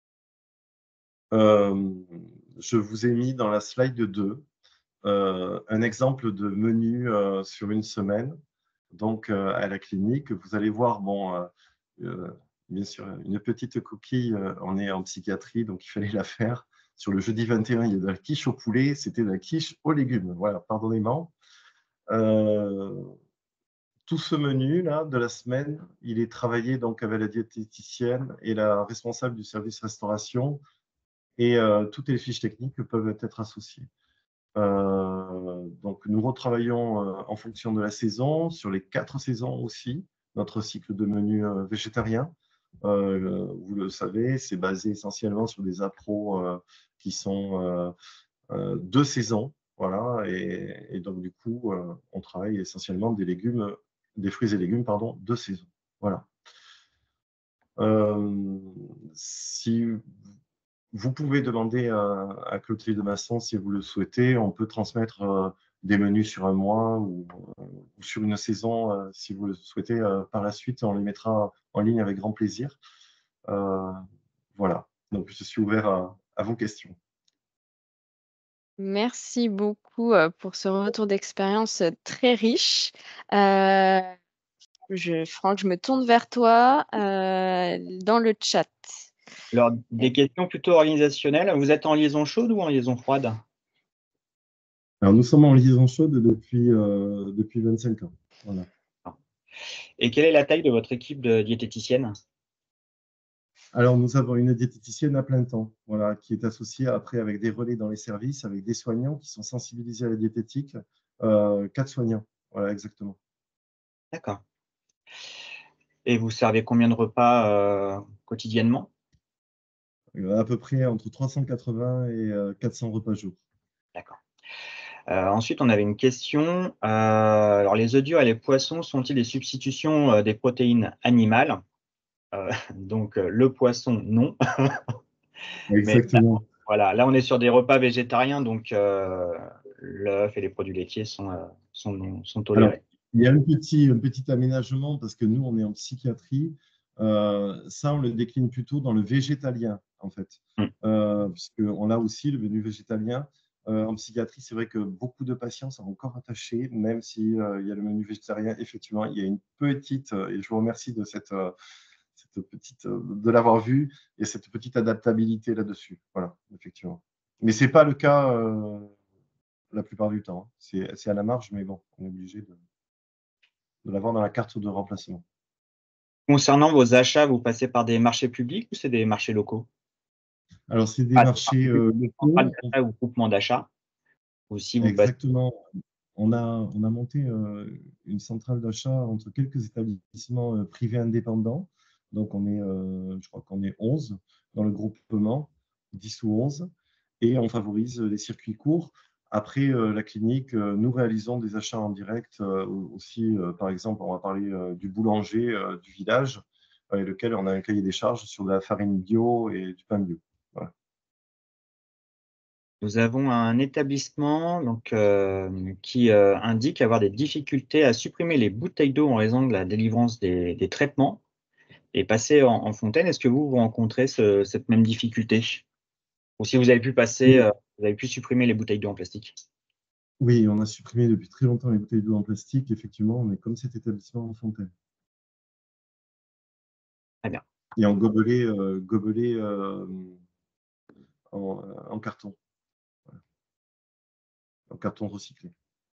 Euh, je vous ai mis dans la slide deux euh, un exemple de menu euh, sur une semaine, donc euh, à la clinique. Vous allez voir, bon, euh, euh, bien sûr, une petite coquille, euh, on est en psychiatrie, donc il fallait la faire. Sur le jeudi vingt et un, il y a de la quiche au poulet, c'était de la quiche aux légumes. Voilà, pardonnez-moi. Euh, tout ce menu-là de la semaine, il est travaillé donc avec la diététicienne et la responsable du service restauration, et euh, toutes les fiches techniques peuvent être associées. Euh, donc, nous retravaillons euh, en fonction de la saison, sur les quatre saisons aussi, notre cycle de menu euh, végétarien. Euh, vous le savez, c'est basé essentiellement sur des appros euh, qui sont euh, euh, de saison. Voilà, et, et donc, du coup, euh, on travaille essentiellement des légumes, des fruits et légumes, pardon, de saison. Voilà. Euh, si vous pouvez demander à, à Clotilde Masson si vous le souhaitez. On peut transmettre euh, des menus sur un mois ou, euh, ou sur une saison euh, si vous le souhaitez. Euh, par la suite, on les mettra en ligne avec grand plaisir. Euh, voilà. Donc, je suis ouvert à, à vos questions. Merci beaucoup euh, pour ce retour d'expérience euh, très riche. Euh, je, Franck, je me tourne vers toi euh, dans le chat. Alors, des questions plutôt organisationnelles. Vous êtes en liaison chaude ou en liaison froide? Alors, nous sommes en liaison chaude depuis, euh, depuis vingt-cinq ans. Voilà. Et quelle est la taille de votre équipe de diététiciennes? Alors, nous avons une diététicienne à plein temps, voilà, qui est associée après avec des relais dans les services, avec des soignants qui sont sensibilisés à la diététique, euh, quatre soignants, voilà, exactement. D'accord. Et vous servez combien de repas euh, quotidiennement? Euh, à peu près entre trois cent quatre-vingts et euh, quatre cents repas jour. D'accord. Euh, ensuite, on avait une question. Euh, alors, les œufs durs et les poissons sont-ils des substitutions euh, des protéines animales? Euh, Donc, euh, le poisson, non. Mais là, Exactement. voilà, là, on est sur des repas végétariens, donc euh, l'œuf et les produits laitiers sont, euh, sont, sont Alors, tolérés. il y a un petit, un petit aménagement parce que nous, on est en psychiatrie. Euh, ça, on le décline plutôt dans le végétalien, en fait. Mm. Euh, puisqu'on a aussi le menu végétalien. Euh, en psychiatrie, c'est vrai que beaucoup de patients sont encore attachés, même s'il euh, il y a le menu végétarien. Effectivement, il y a une petite, euh, et je vous remercie de cette, euh, cette petite, euh, de l'avoir vu, et cette petite adaptabilité là-dessus. Voilà, effectivement. Mais ce n'est pas le cas euh, la plupart du temps. C'est c'est à la marge, mais bon, on est obligé de de l'avoir dans la carte de remplacement. Concernant vos achats, vous passez par des marchés publics ou c'est des marchés locaux? Alors, c'est des Ah, des marchés marchés publics, euh, centrales locaux. d'achat ou groupements d'achat, ou si vous passez. Exactement. On a, on a monté euh, une centrale d'achat entre quelques établissements euh, privés indépendants. Donc, on est, euh, je crois qu'on est onze dans le groupement, dix ou onze, et on favorise les circuits courts Après, euh, la clinique, euh, nous réalisons des achats en direct euh, aussi. Euh, par exemple, on va parler euh, du boulanger euh, du village, avec lequel on a un cahier des charges sur de la farine bio et du pain bio. Voilà. Nous avons un établissement donc, euh, qui euh, indique avoir des difficultés à supprimer les bouteilles d'eau en raison de la délivrance des, des traitements et passer en, en fontaine. Est-ce que vous, vous rencontrez ce- cette même difficulté? Ou si vous avez pu passer, Oui, euh, vous avez pu supprimer les bouteilles d'eau en plastique? oui, on a supprimé depuis très longtemps les bouteilles d'eau en plastique. Effectivement, on est comme cet établissement en fontaine. Très bien. Et en gobelet, euh, gobelet euh, en, en carton, en carton recyclé.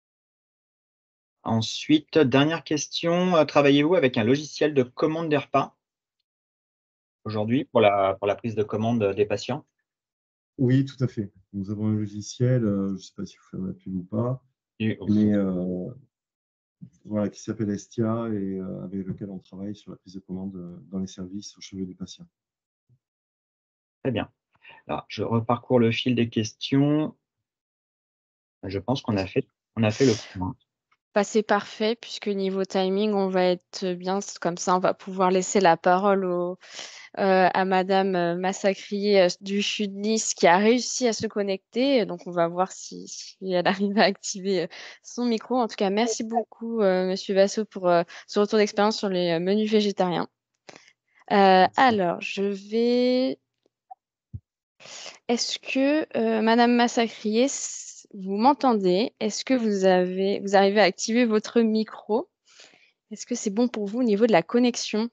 Ensuite, dernière question, euh, travaillez-vous avec un logiciel de commande des repas aujourd'hui pour la, pour la prise de commande des patients? Oui, tout à fait. Nous avons un logiciel, euh, je ne sais pas si vous faites la pub ou pas, Et- mais euh, voilà, qui s'appelle Estia et euh, avec lequel on travaille sur la prise de commande euh, dans les services au chevet des patients. Très bien. Alors, je reparcours le fil des questions. Je pense qu'on a fait, on a fait le point. Bah, c'est parfait puisque niveau timing, on va être bien. c- Comme ça, on va pouvoir laisser la parole au, euh, à Madame euh, Massacrier euh, du C H U de Nice qui a réussi à se connecter. Donc, on va voir si, si elle arrive à activer euh, son micro. En tout cas, merci beaucoup, euh, Monsieur Vasso, pour euh, ce retour d'expérience sur les euh, menus végétariens. Euh, Merci. alors, je vais. Est-ce que euh, Madame Massacrier, s- vous m'entendez? Est-ce que vous avez, vous arrivez à activer votre micro? Est-ce que c'est bon pour vous au niveau de la connexion?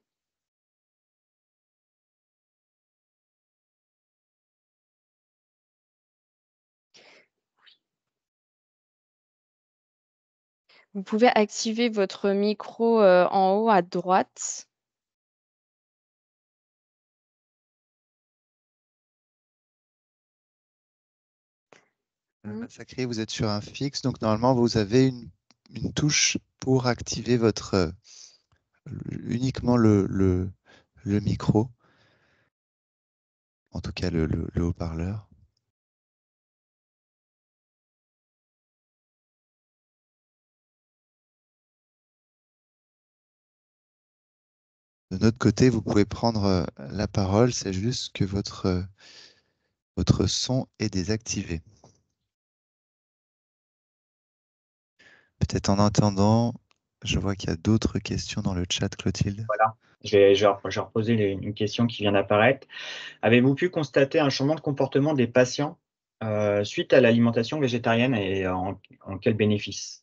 Vous pouvez activer votre micro euh, en haut à droite. Madame Hmm. Massacré, vous êtes sur un fixe, donc normalement vous avez une, une touche pour activer votre euh, uniquement le, le, le micro, en tout cas le, le, le haut-parleur. De notre côté, vous pouvez prendre euh, la parole, c'est juste que votre, euh, votre son est désactivé. Peut-être en attendant, je vois qu'il y a d'autres questions dans le chat, Clotilde. Voilà. Je vais, je vais, je vais reposer les- une question qui vient d'apparaître. Avez-vous pu constater un changement de comportement des patients euh, suite à l'alimentation végétarienne et en, en quel bénéfice?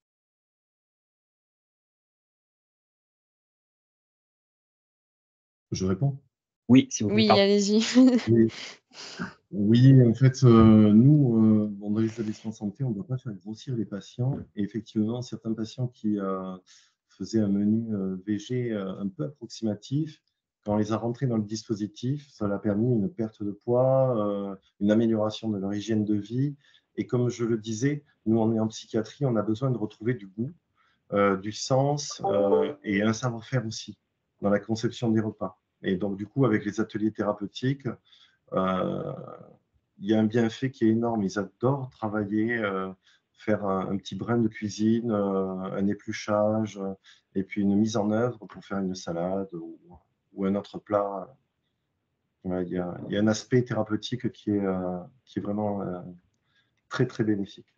Je réponds. Oui, s'il vous plaît. Oui, Pardon. allez-y. Oui, oui, en fait, euh, nous, euh, bon, dans les établissements de santé, on ne doit pas faire grossir les patients. Et effectivement, certains patients qui euh, faisaient un menu euh, végé euh, un peu approximatif, quand on les a rentrés dans le dispositif, ça leur a permis une perte de poids, euh, une amélioration de leur hygiène de vie. Et comme je le disais, nous, on est en psychiatrie, on a besoin de retrouver du goût, euh, du sens euh, et un savoir-faire aussi dans la conception des repas. Et donc, du coup, avec les ateliers thérapeutiques, euh, il y a un bienfait qui est énorme. Ils adorent travailler, euh, faire un, un petit brin de cuisine, euh, un épluchage, euh, et puis une mise en œuvre pour faire une salade ou, ou un autre plat. Ouais, il y a, il y a un aspect thérapeutique qui est, euh, qui est vraiment euh, très, très bénéfique.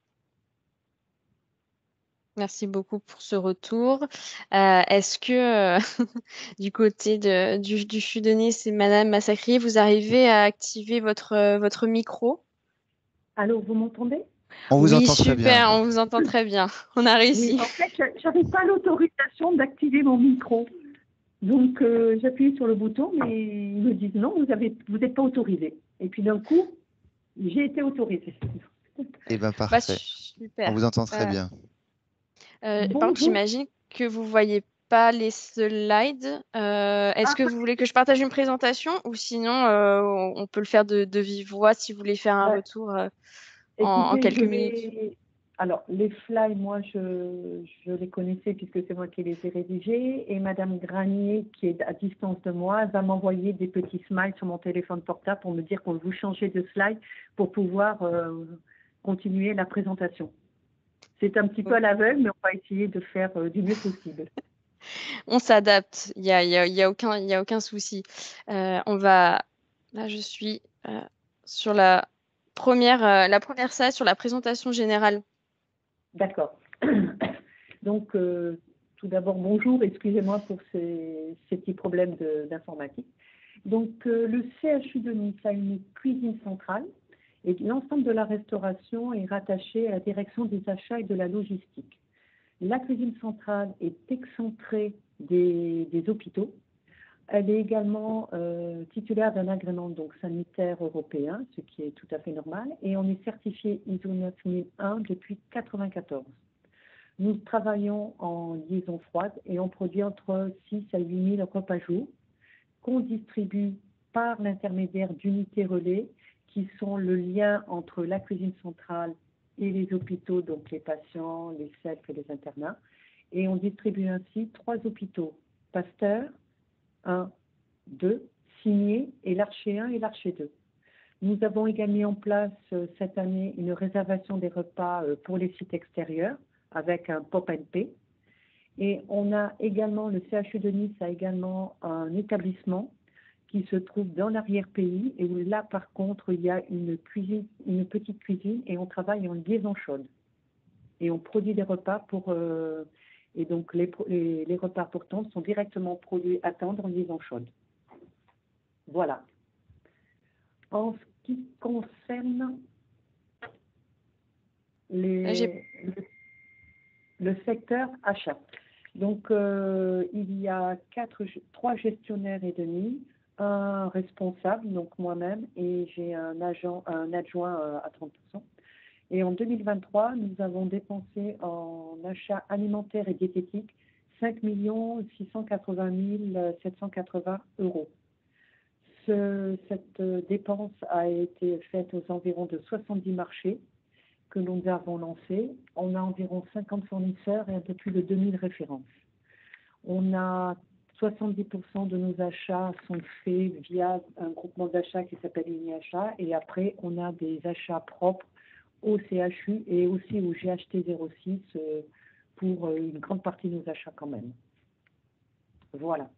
Merci beaucoup pour ce retour. Euh, est-ce que euh, du côté de, du, du C H U de Nice et Madame Massacrier, vous arrivez à activer votre, euh, votre micro? Allô, vous m'entendez? On vous Oui, entend très bien. super, on vous entend très bien. On a Oui, réussi. en fait, je n'avais pas l'autorisation d'activer mon micro. Donc, euh, j'appuie sur le bouton, mais ils me disent non, vous avez, vous n'êtes pas autorisé. Et puis d'un coup, j'ai été autorisée. Eh bien, Bah, parfait. On super. vous entend très Euh, bien. euh, par contre, Bonjour. j'imagine que vous voyez pas les slides. Euh, est-ce Ah, que vous voulez que je partage une présentation ou sinon euh, on on peut le faire de, de vive voix si vous voulez faire un bah, retour euh, en, en écoutez, je quelques minutes. vais. Alors, les fly, moi, je, je les connaissais puisque c'est moi qui les ai rédigés. Et Madame Granier, qui est à distance de moi, va m'envoyer des petits smiles sur mon téléphone portable pour me dire qu'on vous changez de slide pour pouvoir. Euh, continuer la présentation. C'est un petit peu à l'aveugle, mais on va essayer de faire euh, du mieux possible. On s'adapte, il y a, il y a- il y a aucun, il y a aucun souci. Euh, on va, là, je suis euh, sur la première, euh, la première slide sur la présentation générale. D'accord. Donc, euh, tout d'abord, bonjour, excusez-moi pour ces, ces petits problèmes de- d'informatique. Donc, euh, le C H U de Nice a une cuisine centrale et l'ensemble de la restauration est rattaché à la direction des achats et de la logistique. La cuisine centrale est excentrée des, des hôpitaux. Elle est également euh, titulaire d'un agrément donc, sanitaire européen, ce qui est tout à fait normal, et on est certifié I S O neuf mille un depuis mille neuf cent quatre-vingt-quatorze. Nous travaillons en liaison froide et on produit entre six à huit mille repas jour qu'on distribue par l'intermédiaire d'unités relais qui sont le lien entre la cuisine centrale et les hôpitaux, donc les patients, les cercles et les internats. Et on distribue ainsi trois hôpitaux, Pasteur, un, deux, Signé et l'Archer un et l'Archer deux. Nous avons également mis en place euh, cette année une réservation des repas euh, pour les sites extérieurs avec un pop and pay. Et on a également, le C H U de Nice a également un établissement qui se trouve dans l'arrière-pays et où là, par contre, il y a une cuisine, une petite cuisine et on travaille en liaison chaude. Et on produit des repas pour... Euh, et donc, les, les, les repas pour tendre sont directement produits à tendre en liaison chaude. Voilà. En ce qui concerne les, le, le secteur achat. Donc, euh, il y a quatre, trois gestionnaires et demi, un responsable, donc moi-même, et j'ai un agent, un adjoint à trente pour cent. Et en deux mille vingt-trois, nous avons dépensé en achats alimentaires et diététiques cinq millions six cent quatre-vingt mille sept cent quatre-vingts euros. Ce, cette dépense a été faite aux environs de soixante-dix marchés que nous avons lancés. On a environ cinquante fournisseurs et un peu plus de deux mille références. On a soixante-dix pour cent de nos achats sont faits via un groupement d'achats qui s'appelle UniAchat et après on a des achats propres au C H U et aussi au G H T zéro six pour une grande partie de nos achats quand même. Voilà.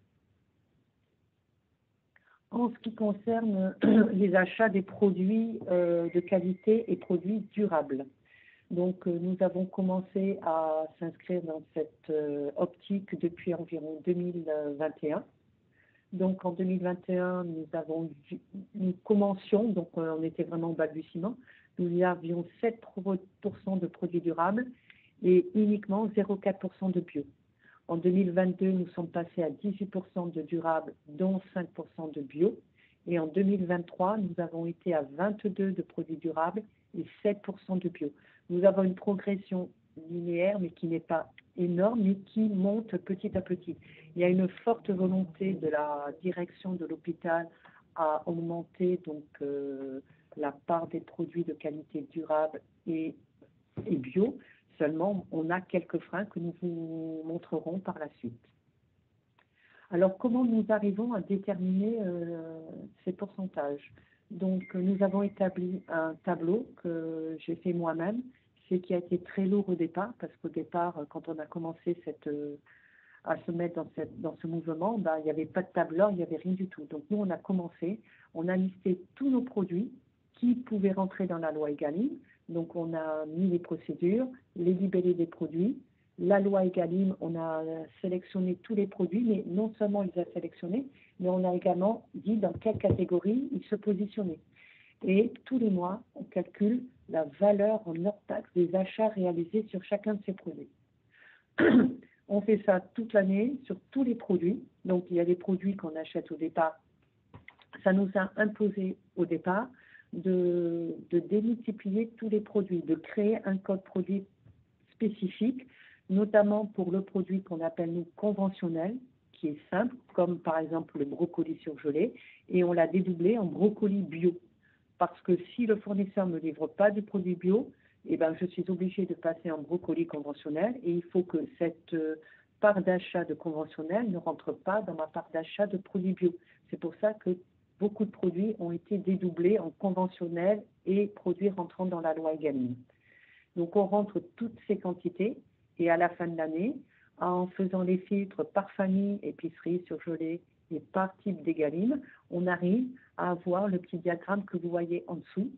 En ce qui concerne les achats des produits euh, de qualité et produits durables. Donc, euh, nous avons commencé à s'inscrire dans cette euh, optique depuis environ deux mille vingt et un. Donc, en deux mille vingt et un, nous avons, nous commencions, donc euh, on était vraiment au balbutiement, nous avions sept pour cent de produits durables et uniquement zéro virgule quatre pour cent de bio. En deux mille vingt-deux, nous sommes passés à dix-huit pour cent de durables, dont cinq pour cent de bio. Et en deux mille vingt-trois, nous avons été à vingt-deux de produits durables et sept pour cent de bio. Nous avons une progression linéaire, mais qui n'est pas énorme, mais qui monte petit à petit. Il y a une forte volonté de la direction de l'hôpital à augmenter donc, euh, la part des produits de qualité durable et, et bio. Seulement, on a quelques freins que nous vous montrerons par la suite. Alors, comment nous arrivons à déterminer euh, ces pourcentages? Donc, nous avons établi un tableau que j'ai fait moi-même, ce qui a été très lourd au départ, parce qu'au départ, quand on a commencé cette, euh, à se mettre dans, cette, dans ce mouvement, ben, il n'y avait pas de tableur, il n'y avait rien du tout. Donc, nous, on a commencé, on a listé tous nos produits qui pouvaient rentrer dans la loi Egalim. Donc, on a mis les procédures, les libellés des produits. La loi Egalim, on a sélectionné tous les produits, mais non seulement ils ont sélectionné, mais on a également dit dans quelle catégorie ils se positionnaient. Et tous les mois, on calcule la valeur en hors-taxe des achats réalisés sur chacun de ces produits. On fait ça toute l'année sur tous les produits. Donc, il y a des produits qu'on achète au départ. Ça nous a imposé au départ de, de démultiplier tous les produits, de créer un code produit spécifique, notamment pour le produit qu'on appelle nous conventionnel, qui est simple, comme par exemple le brocoli surgelé, et on l'a dédoublé en brocoli bio. Parce que si le fournisseur ne me livre pas de produit bio, eh ben, je suis obligée de passer en brocoli conventionnel et il faut que cette euh, part d'achat de conventionnel ne rentre pas dans ma part d'achat de produits bio. C'est pour ça que beaucoup de produits ont été dédoublés en conventionnel et produits rentrant dans la loi Egalim. Donc, on rentre toutes ces quantités et à la fin de l'année, en faisant les filtres par famille, épicerie, surgelée et par type d'Egalim, on arrive à avoir le petit diagramme que vous voyez en dessous.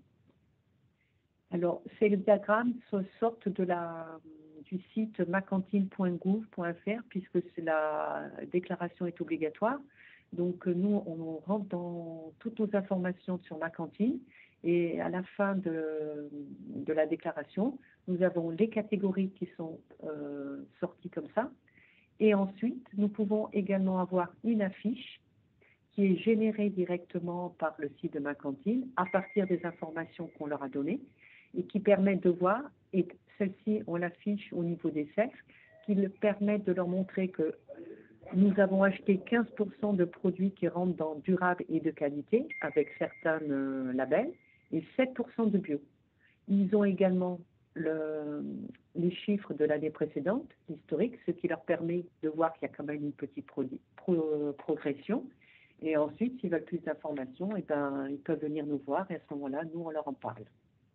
Alors, ces diagrammes sortent de la, du site macantine point gouv point fr puisque la déclaration est obligatoire. Donc, nous, on rentre dans toutes nos informations sur Macantine et à la fin de, de la déclaration, nous avons les catégories qui sont euh, sorties comme ça. Et ensuite, nous pouvons également avoir une affiche qui est générée directement par le site de Macantine à partir des informations qu'on leur a données et qui permet de voir, et celle-ci, on l'affiche au niveau des sexes, qui permet de leur montrer que nous avons acheté quinze pour cent de produits qui rentrent dans durable et de qualité avec certains euh, labels et sept pour cent de bio. Ils ont également le, les chiffres de l'année précédente, l'historique, ce qui leur permet de voir qu'il y a quand même une petite pro, pro, progression. Et ensuite, s'ils veulent plus d'informations, eh ben, ils peuvent venir nous voir et à ce moment-là, nous, on leur en parle.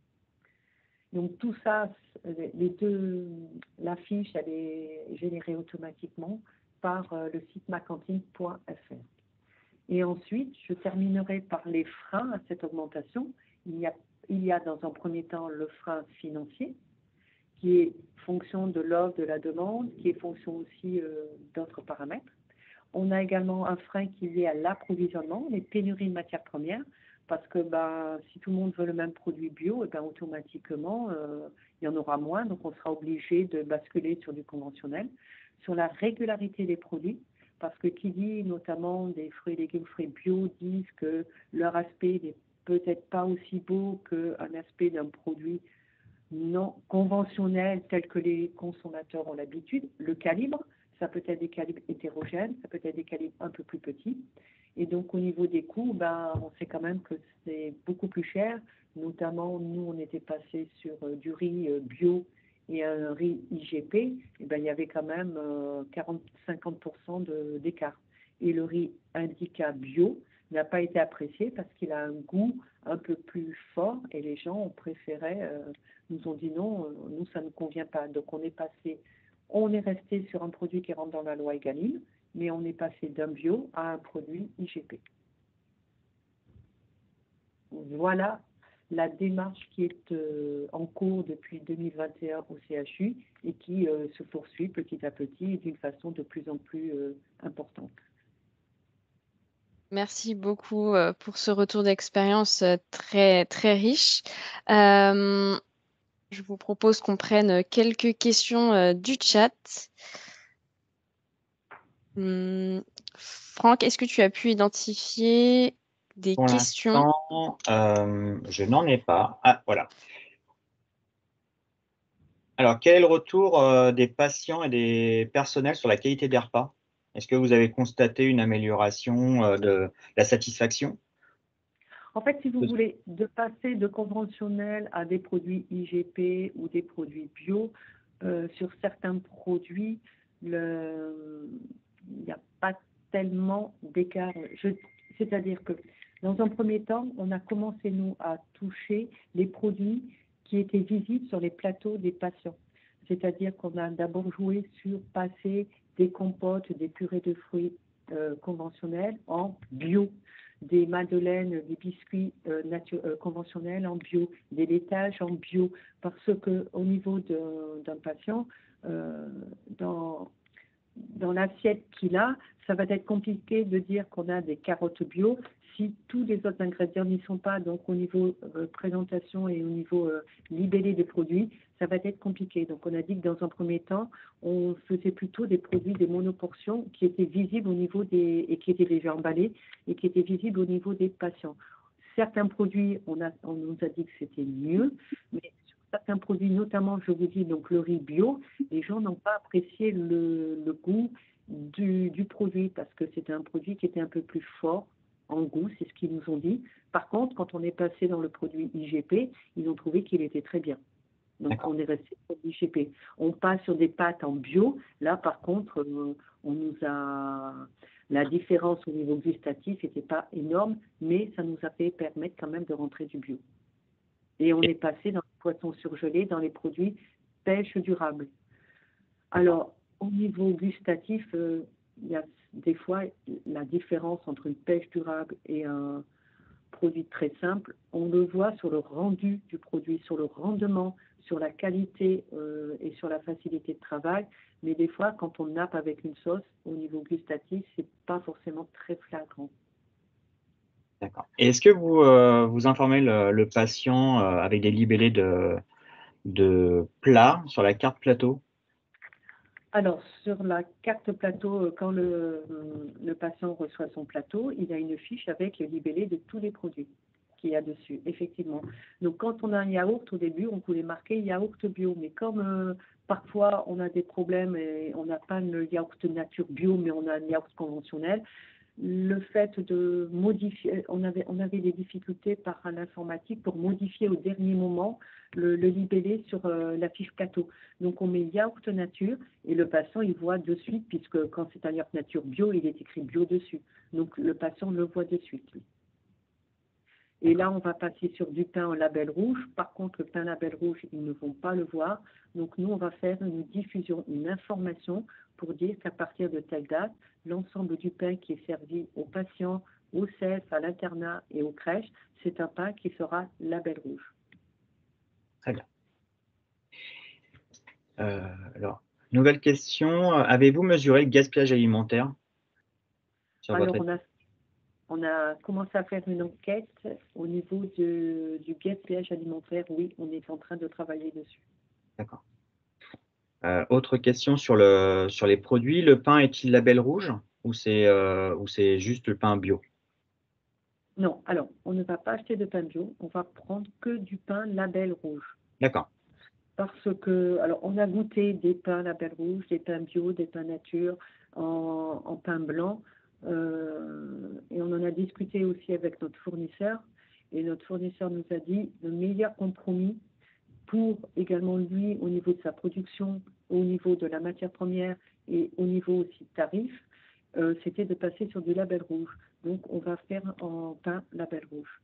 Donc tout ça, les deux, la fiche, elle est générée automatiquement par euh, le site macantine point fr. Et ensuite, je terminerai par les freins à cette augmentation. Il y a, il y a dans un premier temps le frein financier, qui est fonction de l'offre, de la demande, qui est fonction aussi euh, d'autres paramètres. On a également un frein qui est lié à l'approvisionnement, les pénuries de matières premières, parce que ben, si tout le monde veut le même produit bio, et ben, automatiquement, euh, il y en aura moins, donc on sera obligé de basculer sur du conventionnel. Sur la régularité des produits, parce que qui dit notamment des fruits et légumes frais bio disent que leur aspect n'est peut-être pas aussi beau qu'un aspect d'un produit non conventionnel tel que les consommateurs ont l'habitude. Le calibre, ça peut être des calibres hétérogènes, ça peut être des calibres un peu plus petits. Et donc, au niveau des coûts, ben, on sait quand même que c'est beaucoup plus cher. Notamment, nous, on était passé sur euh, du riz euh, bio et un riz I G P. Et ben, il y avait quand même euh, quarante à cinquante pour cent d'écart. Et le riz Indica bio n'a pas été apprécié parce qu'il a un goût un peu plus fort et les gens ont préféré, euh, nous ont dit non, euh, nous, ça ne nous convient pas. Donc, on est passé, on est resté sur un produit qui rentre dans la loi Egalim, mais on est passé d'un bio à un produit I G P. Voilà la démarche qui est euh, en cours depuis deux mille vingt et un au C H U et qui euh, se poursuit petit à petit et d'une façon de plus en plus euh, importante. Merci beaucoup euh, pour ce retour d'expérience euh, très, très riche. Euh, je vous propose qu'on prenne quelques questions euh, du chat. Hum, Franck, est-ce que tu as pu identifier des Pour questions? l'instant, euh, je n'en ai pas. Ah, voilà. Alors, quel est le retour euh, des patients et des personnels sur la qualité des repas? Est-ce que vous avez constaté une amélioration euh, de la satisfaction? En fait, si vous voulez, de passer de conventionnel à des produits I G P ou des produits bio, euh, sur certains produits, le... il n'y a pas tellement d'écart. Je... C'est-à-dire que dans un premier temps, on a commencé, nous, à toucher les produits qui étaient visibles sur les plateaux des patients. C'est-à-dire qu'on a d'abord joué sur passer des compotes, des purées de fruits euh, conventionnels en bio, des madeleines, des biscuits euh, euh, conventionnels en bio, des laitages en bio, parce qu'au niveau d'un patient, euh, dans, dans l'assiette qu'il a, ça va être compliqué de dire qu'on a des carottes bio si tous les autres ingrédients n'y sont pas. Donc, au niveau euh, présentation et au niveau euh, libellé des produits, ça va être compliqué. Donc, on a dit que dans un premier temps, on faisait plutôt des produits, des monoportions qui étaient visibles au niveau des, et qui étaient déjà emballés et qui étaient visibles au niveau des patients. Certains produits, on, a, on nous a dit que c'était mieux, mais sur certains produits, notamment, je vous dis, donc le riz bio, les gens n'ont pas apprécié le, le goût du, du produit parce que c'était un produit qui était un peu plus fort en goût, c'est ce qu'ils nous ont dit. Par contre, quand on est passé dans le produit I G P, ils ont trouvé qu'il était très bien. Donc, on est resté sur l'I G P. On passe sur des pâtes en bio. Là, par contre, euh, on nous a La différence au niveau gustatif n'était pas énorme, mais ça nous a fait permettre quand même de rentrer du bio. Et on est passé dans les poissons surgelés, dans les produits pêche durable. Alors, au niveau gustatif, euh, il y a des fois la différence entre une pêche durable et un produit très simple, on le voit sur le rendu du produit, sur le rendement, sur la qualité euh, et sur la facilité de travail. Mais des fois, quand on nappe avec une sauce, au niveau gustatif, c'est pas forcément très flagrant. D'accord. Et est-ce que vous, euh, vous informez le, le patient euh, avec des libellés de, de plats sur la carte plateau? Alors, sur la carte plateau, euh, quand le, le patient reçoit son plateau, il a une fiche avec le libellé de tous les produits qu'il y a dessus, effectivement. Donc, quand on a un yaourt, au début, on voulait marquer yaourt bio. Mais comme euh, parfois on a des problèmes et on n'a pas le yaourt nature bio, mais on a un yaourt conventionnel, le fait de modifier, on avait, on avait des difficultés par l'informatique pour modifier au dernier moment le, le libellé sur euh, la fiche plateau. Donc on met yaourt nature et le patient il voit de suite, puisque quand c'est un yaourt nature bio, il est écrit bio dessus. Donc le patient le voit de suite. Lui. Et là, on va passer sur du pain en label rouge. Par contre, le pain label rouge, ils ne vont pas le voir. Donc nous, on va faire une diffusion, une information pour dire qu'à partir de telle date, l'ensemble du pain qui est servi aux patients, aux C E F, à l'internat et aux crèches, c'est un pain qui sera label rouge. Très bien. Euh, alors, nouvelle question. Avez-vous mesuré le gaspillage alimentaire sur Alors, votre on a, on a commencé à faire une enquête au niveau de, du gaspillage alimentaire. Oui, on est en train de travailler dessus. D'accord. Euh, autre question sur, le, sur les produits. Le pain est-il label rouge ou c'est euh, ou c'est juste le pain bio? Non, alors, on ne va pas acheter de pain bio. On va prendre que du pain label rouge. D'accord. Parce que, alors, on a goûté des pains label rouge, des pains bio, des pains nature, en, en pain blanc. Euh, et on en a discuté aussi avec notre fournisseur. Et notre fournisseur nous a dit le meilleur compromis pour également lui, au niveau de sa production, au niveau de la matière première et au niveau aussi tarif, euh, c'était de passer sur du label rouge. Donc, on va faire en pain label rouge.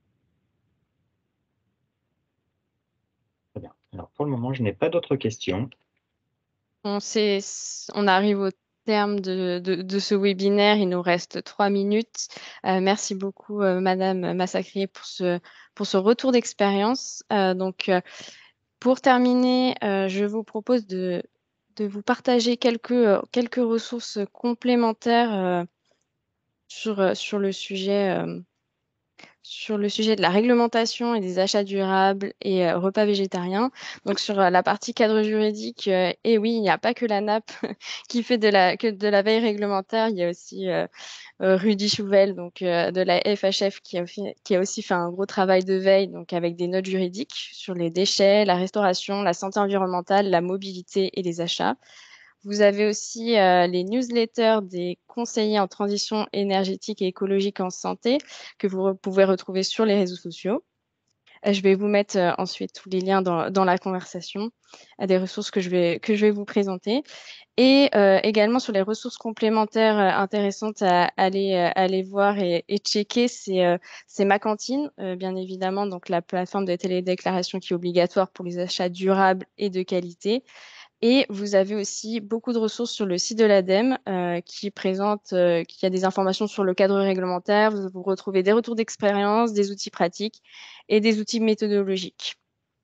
Très bien. Alors, pour le moment, je n'ai pas d'autres questions. On, sait- on arrive au terme de, de- de ce webinaire. Il nous reste trois minutes. Euh, merci beaucoup, euh, Madame Massacrier, pour ce, pour ce retour d'expérience. Euh, donc, euh, pour terminer, euh, je vous propose de, de vous partager quelques, euh, quelques ressources complémentaires euh, sur, euh, sur le sujet. euh, sur le sujet de la réglementation et des achats durables et euh, repas végétariens. Donc sur euh, la partie cadre juridique, euh, et oui, il n'y a pas que la N A P qui fait de la, que de la veille réglementaire, il y a aussi euh, euh, Rudy Chouvel, donc euh, de la F H F, qui a, fait- qui a aussi fait un gros travail de veille, donc avec des notes juridiques sur les déchets, la restauration, la santé environnementale, la mobilité et les achats. Vous avez aussi euh, les newsletters des conseillers en transition énergétique et écologique en santé que vous re- pouvez retrouver sur les réseaux sociaux. Euh, je vais vous mettre euh, ensuite tous les liens dans, dans la conversation, à des ressources que je vais, que je vais vous présenter. Et euh, également sur les ressources complémentaires euh, intéressantes à aller, euh, aller voir et, et checker, c'est euh, c'est Ma Cantine, euh, bien évidemment, donc la plateforme de télédéclaration qui est obligatoire pour les achats durables et de qualité. Et vous avez aussi beaucoup de ressources sur le site de l'ADEME euh, qui présente, euh, qui a des informations sur le cadre réglementaire. Vous, vous retrouvez des retours d'expérience, des outils pratiques et des outils méthodologiques.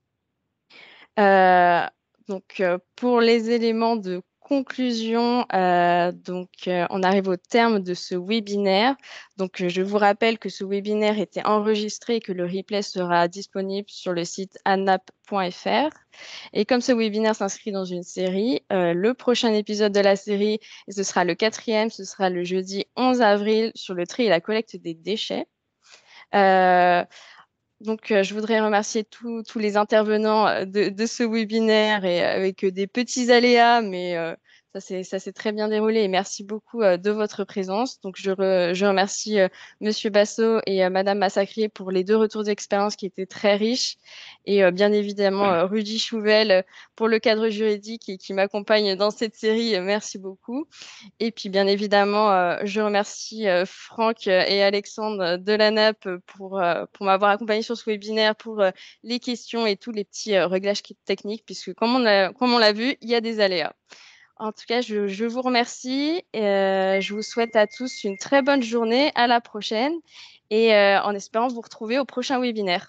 Euh, donc, euh, pour les éléments de conclusion, euh, donc, euh, on arrive au terme de ce webinaire. Donc, euh, je vous rappelle que ce webinaire était enregistré et que le replay sera disponible sur le site anap point f r. Et comme ce webinaire s'inscrit dans une série, euh, le prochain épisode de la série, et ce sera le quatrième, ce sera le jeudi onze avril sur le tri et la collecte des déchets. Euh, donc, euh, je voudrais remercier tous tous les intervenants euh, de, de ce webinaire et avec euh, des petits aléas, mais euh, Ça s'est ça s'est très bien déroulé et merci beaucoup, heu, de votre présence. Donc je re je remercie, heu, monsieur Basso et heu, madame Massacrier pour les deux retours d'expérience qui étaient très riches et heu, bien évidemment, heu, Rudy Chouvel, heu, pour le cadre juridique et qui m'accompagne dans cette série. Heu, merci beaucoup et puis bien évidemment, heu, je remercie, heu, Franck, heu, et Alexandre de l'A N A P pour, heu, pour m'avoir accompagné sur ce webinaire, pour, heu, les questions et tous les petits, heu, réglages qui techniques puisque comme on a comme on l'a vu, il y a des aléas. En tout cas, je, je vous remercie. Et, euh, je vous souhaite à tous une très bonne journée. À la prochaine. Et euh, en espérant vous retrouver au prochain webinaire.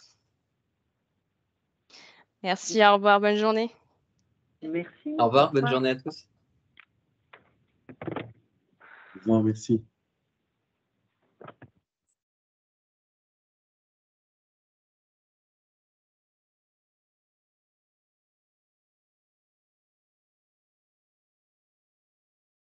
Merci, au revoir, bonne journée. Merci. Au revoir, bonne journée à tous. Au revoir, merci.